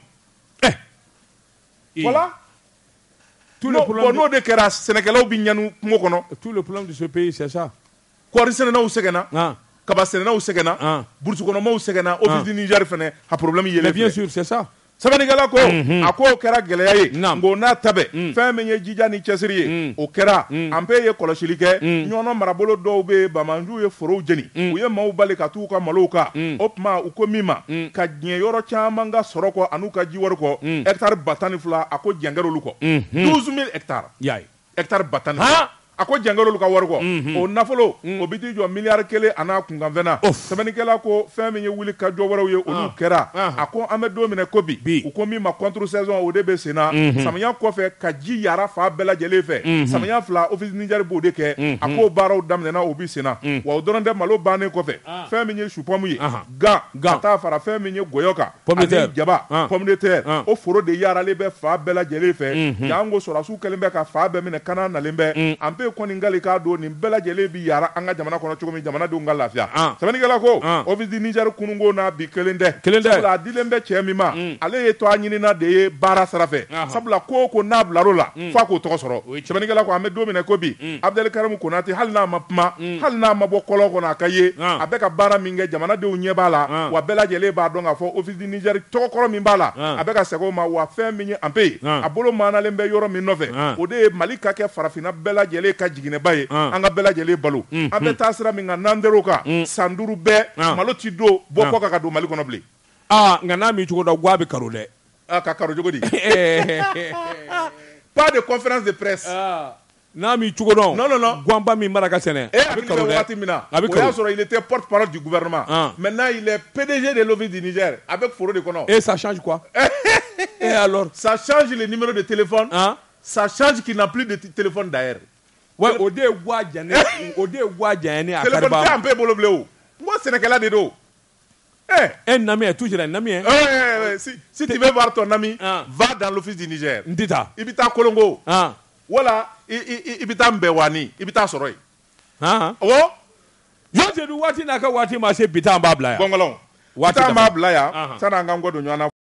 B: voilà bon n'o de kɛra sɛnɛkɛlaw bɛ ɲanu kungo kɔnɔ
A: tout le problème de ce pays c'est ça
B: kɔɔri sɛnɛnaw sɛgɛnna kaba sɛnɛnaw sɛgɛnna burusi kɔnɔmaw sɛgɛnna office du Niger fɛnɛ a problème yɛlɛ
A: bien sûr c'est ça
B: Samanikala ko a ko kɛra gɛlɛya ye ngo n'a ta bɛɛ fɛn min ye jija ni cɛsiri ye o kɛra an bɛɛ ye kɔlɔsili kɛ ɲɔnɔ marabolo dɔw bɛ Bamanju ye forow jeni u ye maaw bali ka t'u ka malow kan o tuma u ko min ma ka diɲɛ yɔrɔ caman ka sɔrɔ kɔ an'u ka jiwari kɔ hectare ba tan ni fila a ko jɛngɛrɛ olu kɔ douze mille hectares hectare ba tan ni fila a ko jɛngɛrɛ olu ka wari kɔ o nafolo o bi t'i jɔ miliyari kelen a n'a kunkanfɛnna Samanikala ko fɛn min ye wuli ka jɔ wɛrɛw ye olu kɛra a ko an bɛ don minɛ ko bi u ko min ma contre saison o de bɛ sen na samiya kɔfɛ ka ji yara fa bɛɛ lajɛlen fɛ samiya fila office Niger b'o de kɛ a ko baaraw daminɛna o bi sen na wa o dɔrɔn tɛ malo bannen kɔfɛ fɛn min ye supɔmu ye gan ka taa fara fɛn min ye gɔyɔ kan ani jaba pomme de terre o foro de yaralen bɛ fa bɛɛ lajɛlen fɛ yan ko sɔrɔsiw kɛlen bɛ ka fa bɛɛ minɛ kana nalen bɛ an bɛ kɔni ngali k'a don nin bɛɛ lajɛlen bi yara an ka jamana kɔnɔ cogo min jamanadenw ka lafiya Samanikala ko office du Niger kununko n'a bi kelen tɛ sabula a dilen bɛ cɛ min ma ale ye to a ɲinina de ye baara sira fɛ sabula ko o ko n'a bilar'o la f'a k'o tɔgɔ sɔrɔ Samanikala ko an bɛ don minɛ ko bi Abdel Karim Konate hali n'a ma kuma hali n'a ma bɔ kɔlɔn kɔnɔ a ka ye a bɛ ka baara min kɛ jamanadenw ɲɛ b'a la wa bɛɛ lajɛlen b'a dɔn k'a fɔ office du Niger tɔgɔkɔrɔ min b'a la a bɛ ka segin o ma wa fɛn min ye an pe ye a bolo maanalen bɛ yɔrɔ min nɔfɛ o de ye Mali ka kɛ farafinna bɛɛ lajɛlen ka jiginɛ ba ye an ka bɛɛ lajɛlen balo an bɛ taa sira min kan n'an der'o kan san duuru bɛɛ malo ti don bɔ kɔ kan ka don Mali kɔnɔ bilen
A: aa nka n'a mi cogo dɔn guwa bɛ karo dɛ
B: ka karo cogo di pas de conférence de presse
A: n'a mi cogo dɔn
B: non non non
A: guwanba min b'a la ka sɛnɛ
B: a bɛ karo dɛ waati min na o y'a sɔrɔ il était porte-parole du gouvernement maintenant il est P D G de l'office du Niger a bɛ foro de kɔnɔ
A: et ça change quoi et alors
B: ça change le numéro de téléphone ça change qu'il n'a plus de téléphone d'ailleurs
A: ouais o de ye guwa jɛnɛ o de ye guwa jɛnɛ a kariba
B: téléphone tɛ an pe bolo bilen o n ko sɛnɛkɛla de don
A: eh un ami est toujours un ami
B: hein si si tu veux voir ton ami va dans l'office du Niger
A: n tɛ taa
B: i bɛ taa Kolongo wala i bɛ taa Mbɛwani i bɛ taa sɔrɔ yen awɔ
A: Jɔn Sedu waati n'a ka waati ma se bi ta an b'a bila yan
B: gɔngɔlɔn waati an b'a bila yan san'an k'an kɔ don ɲɔgɔn na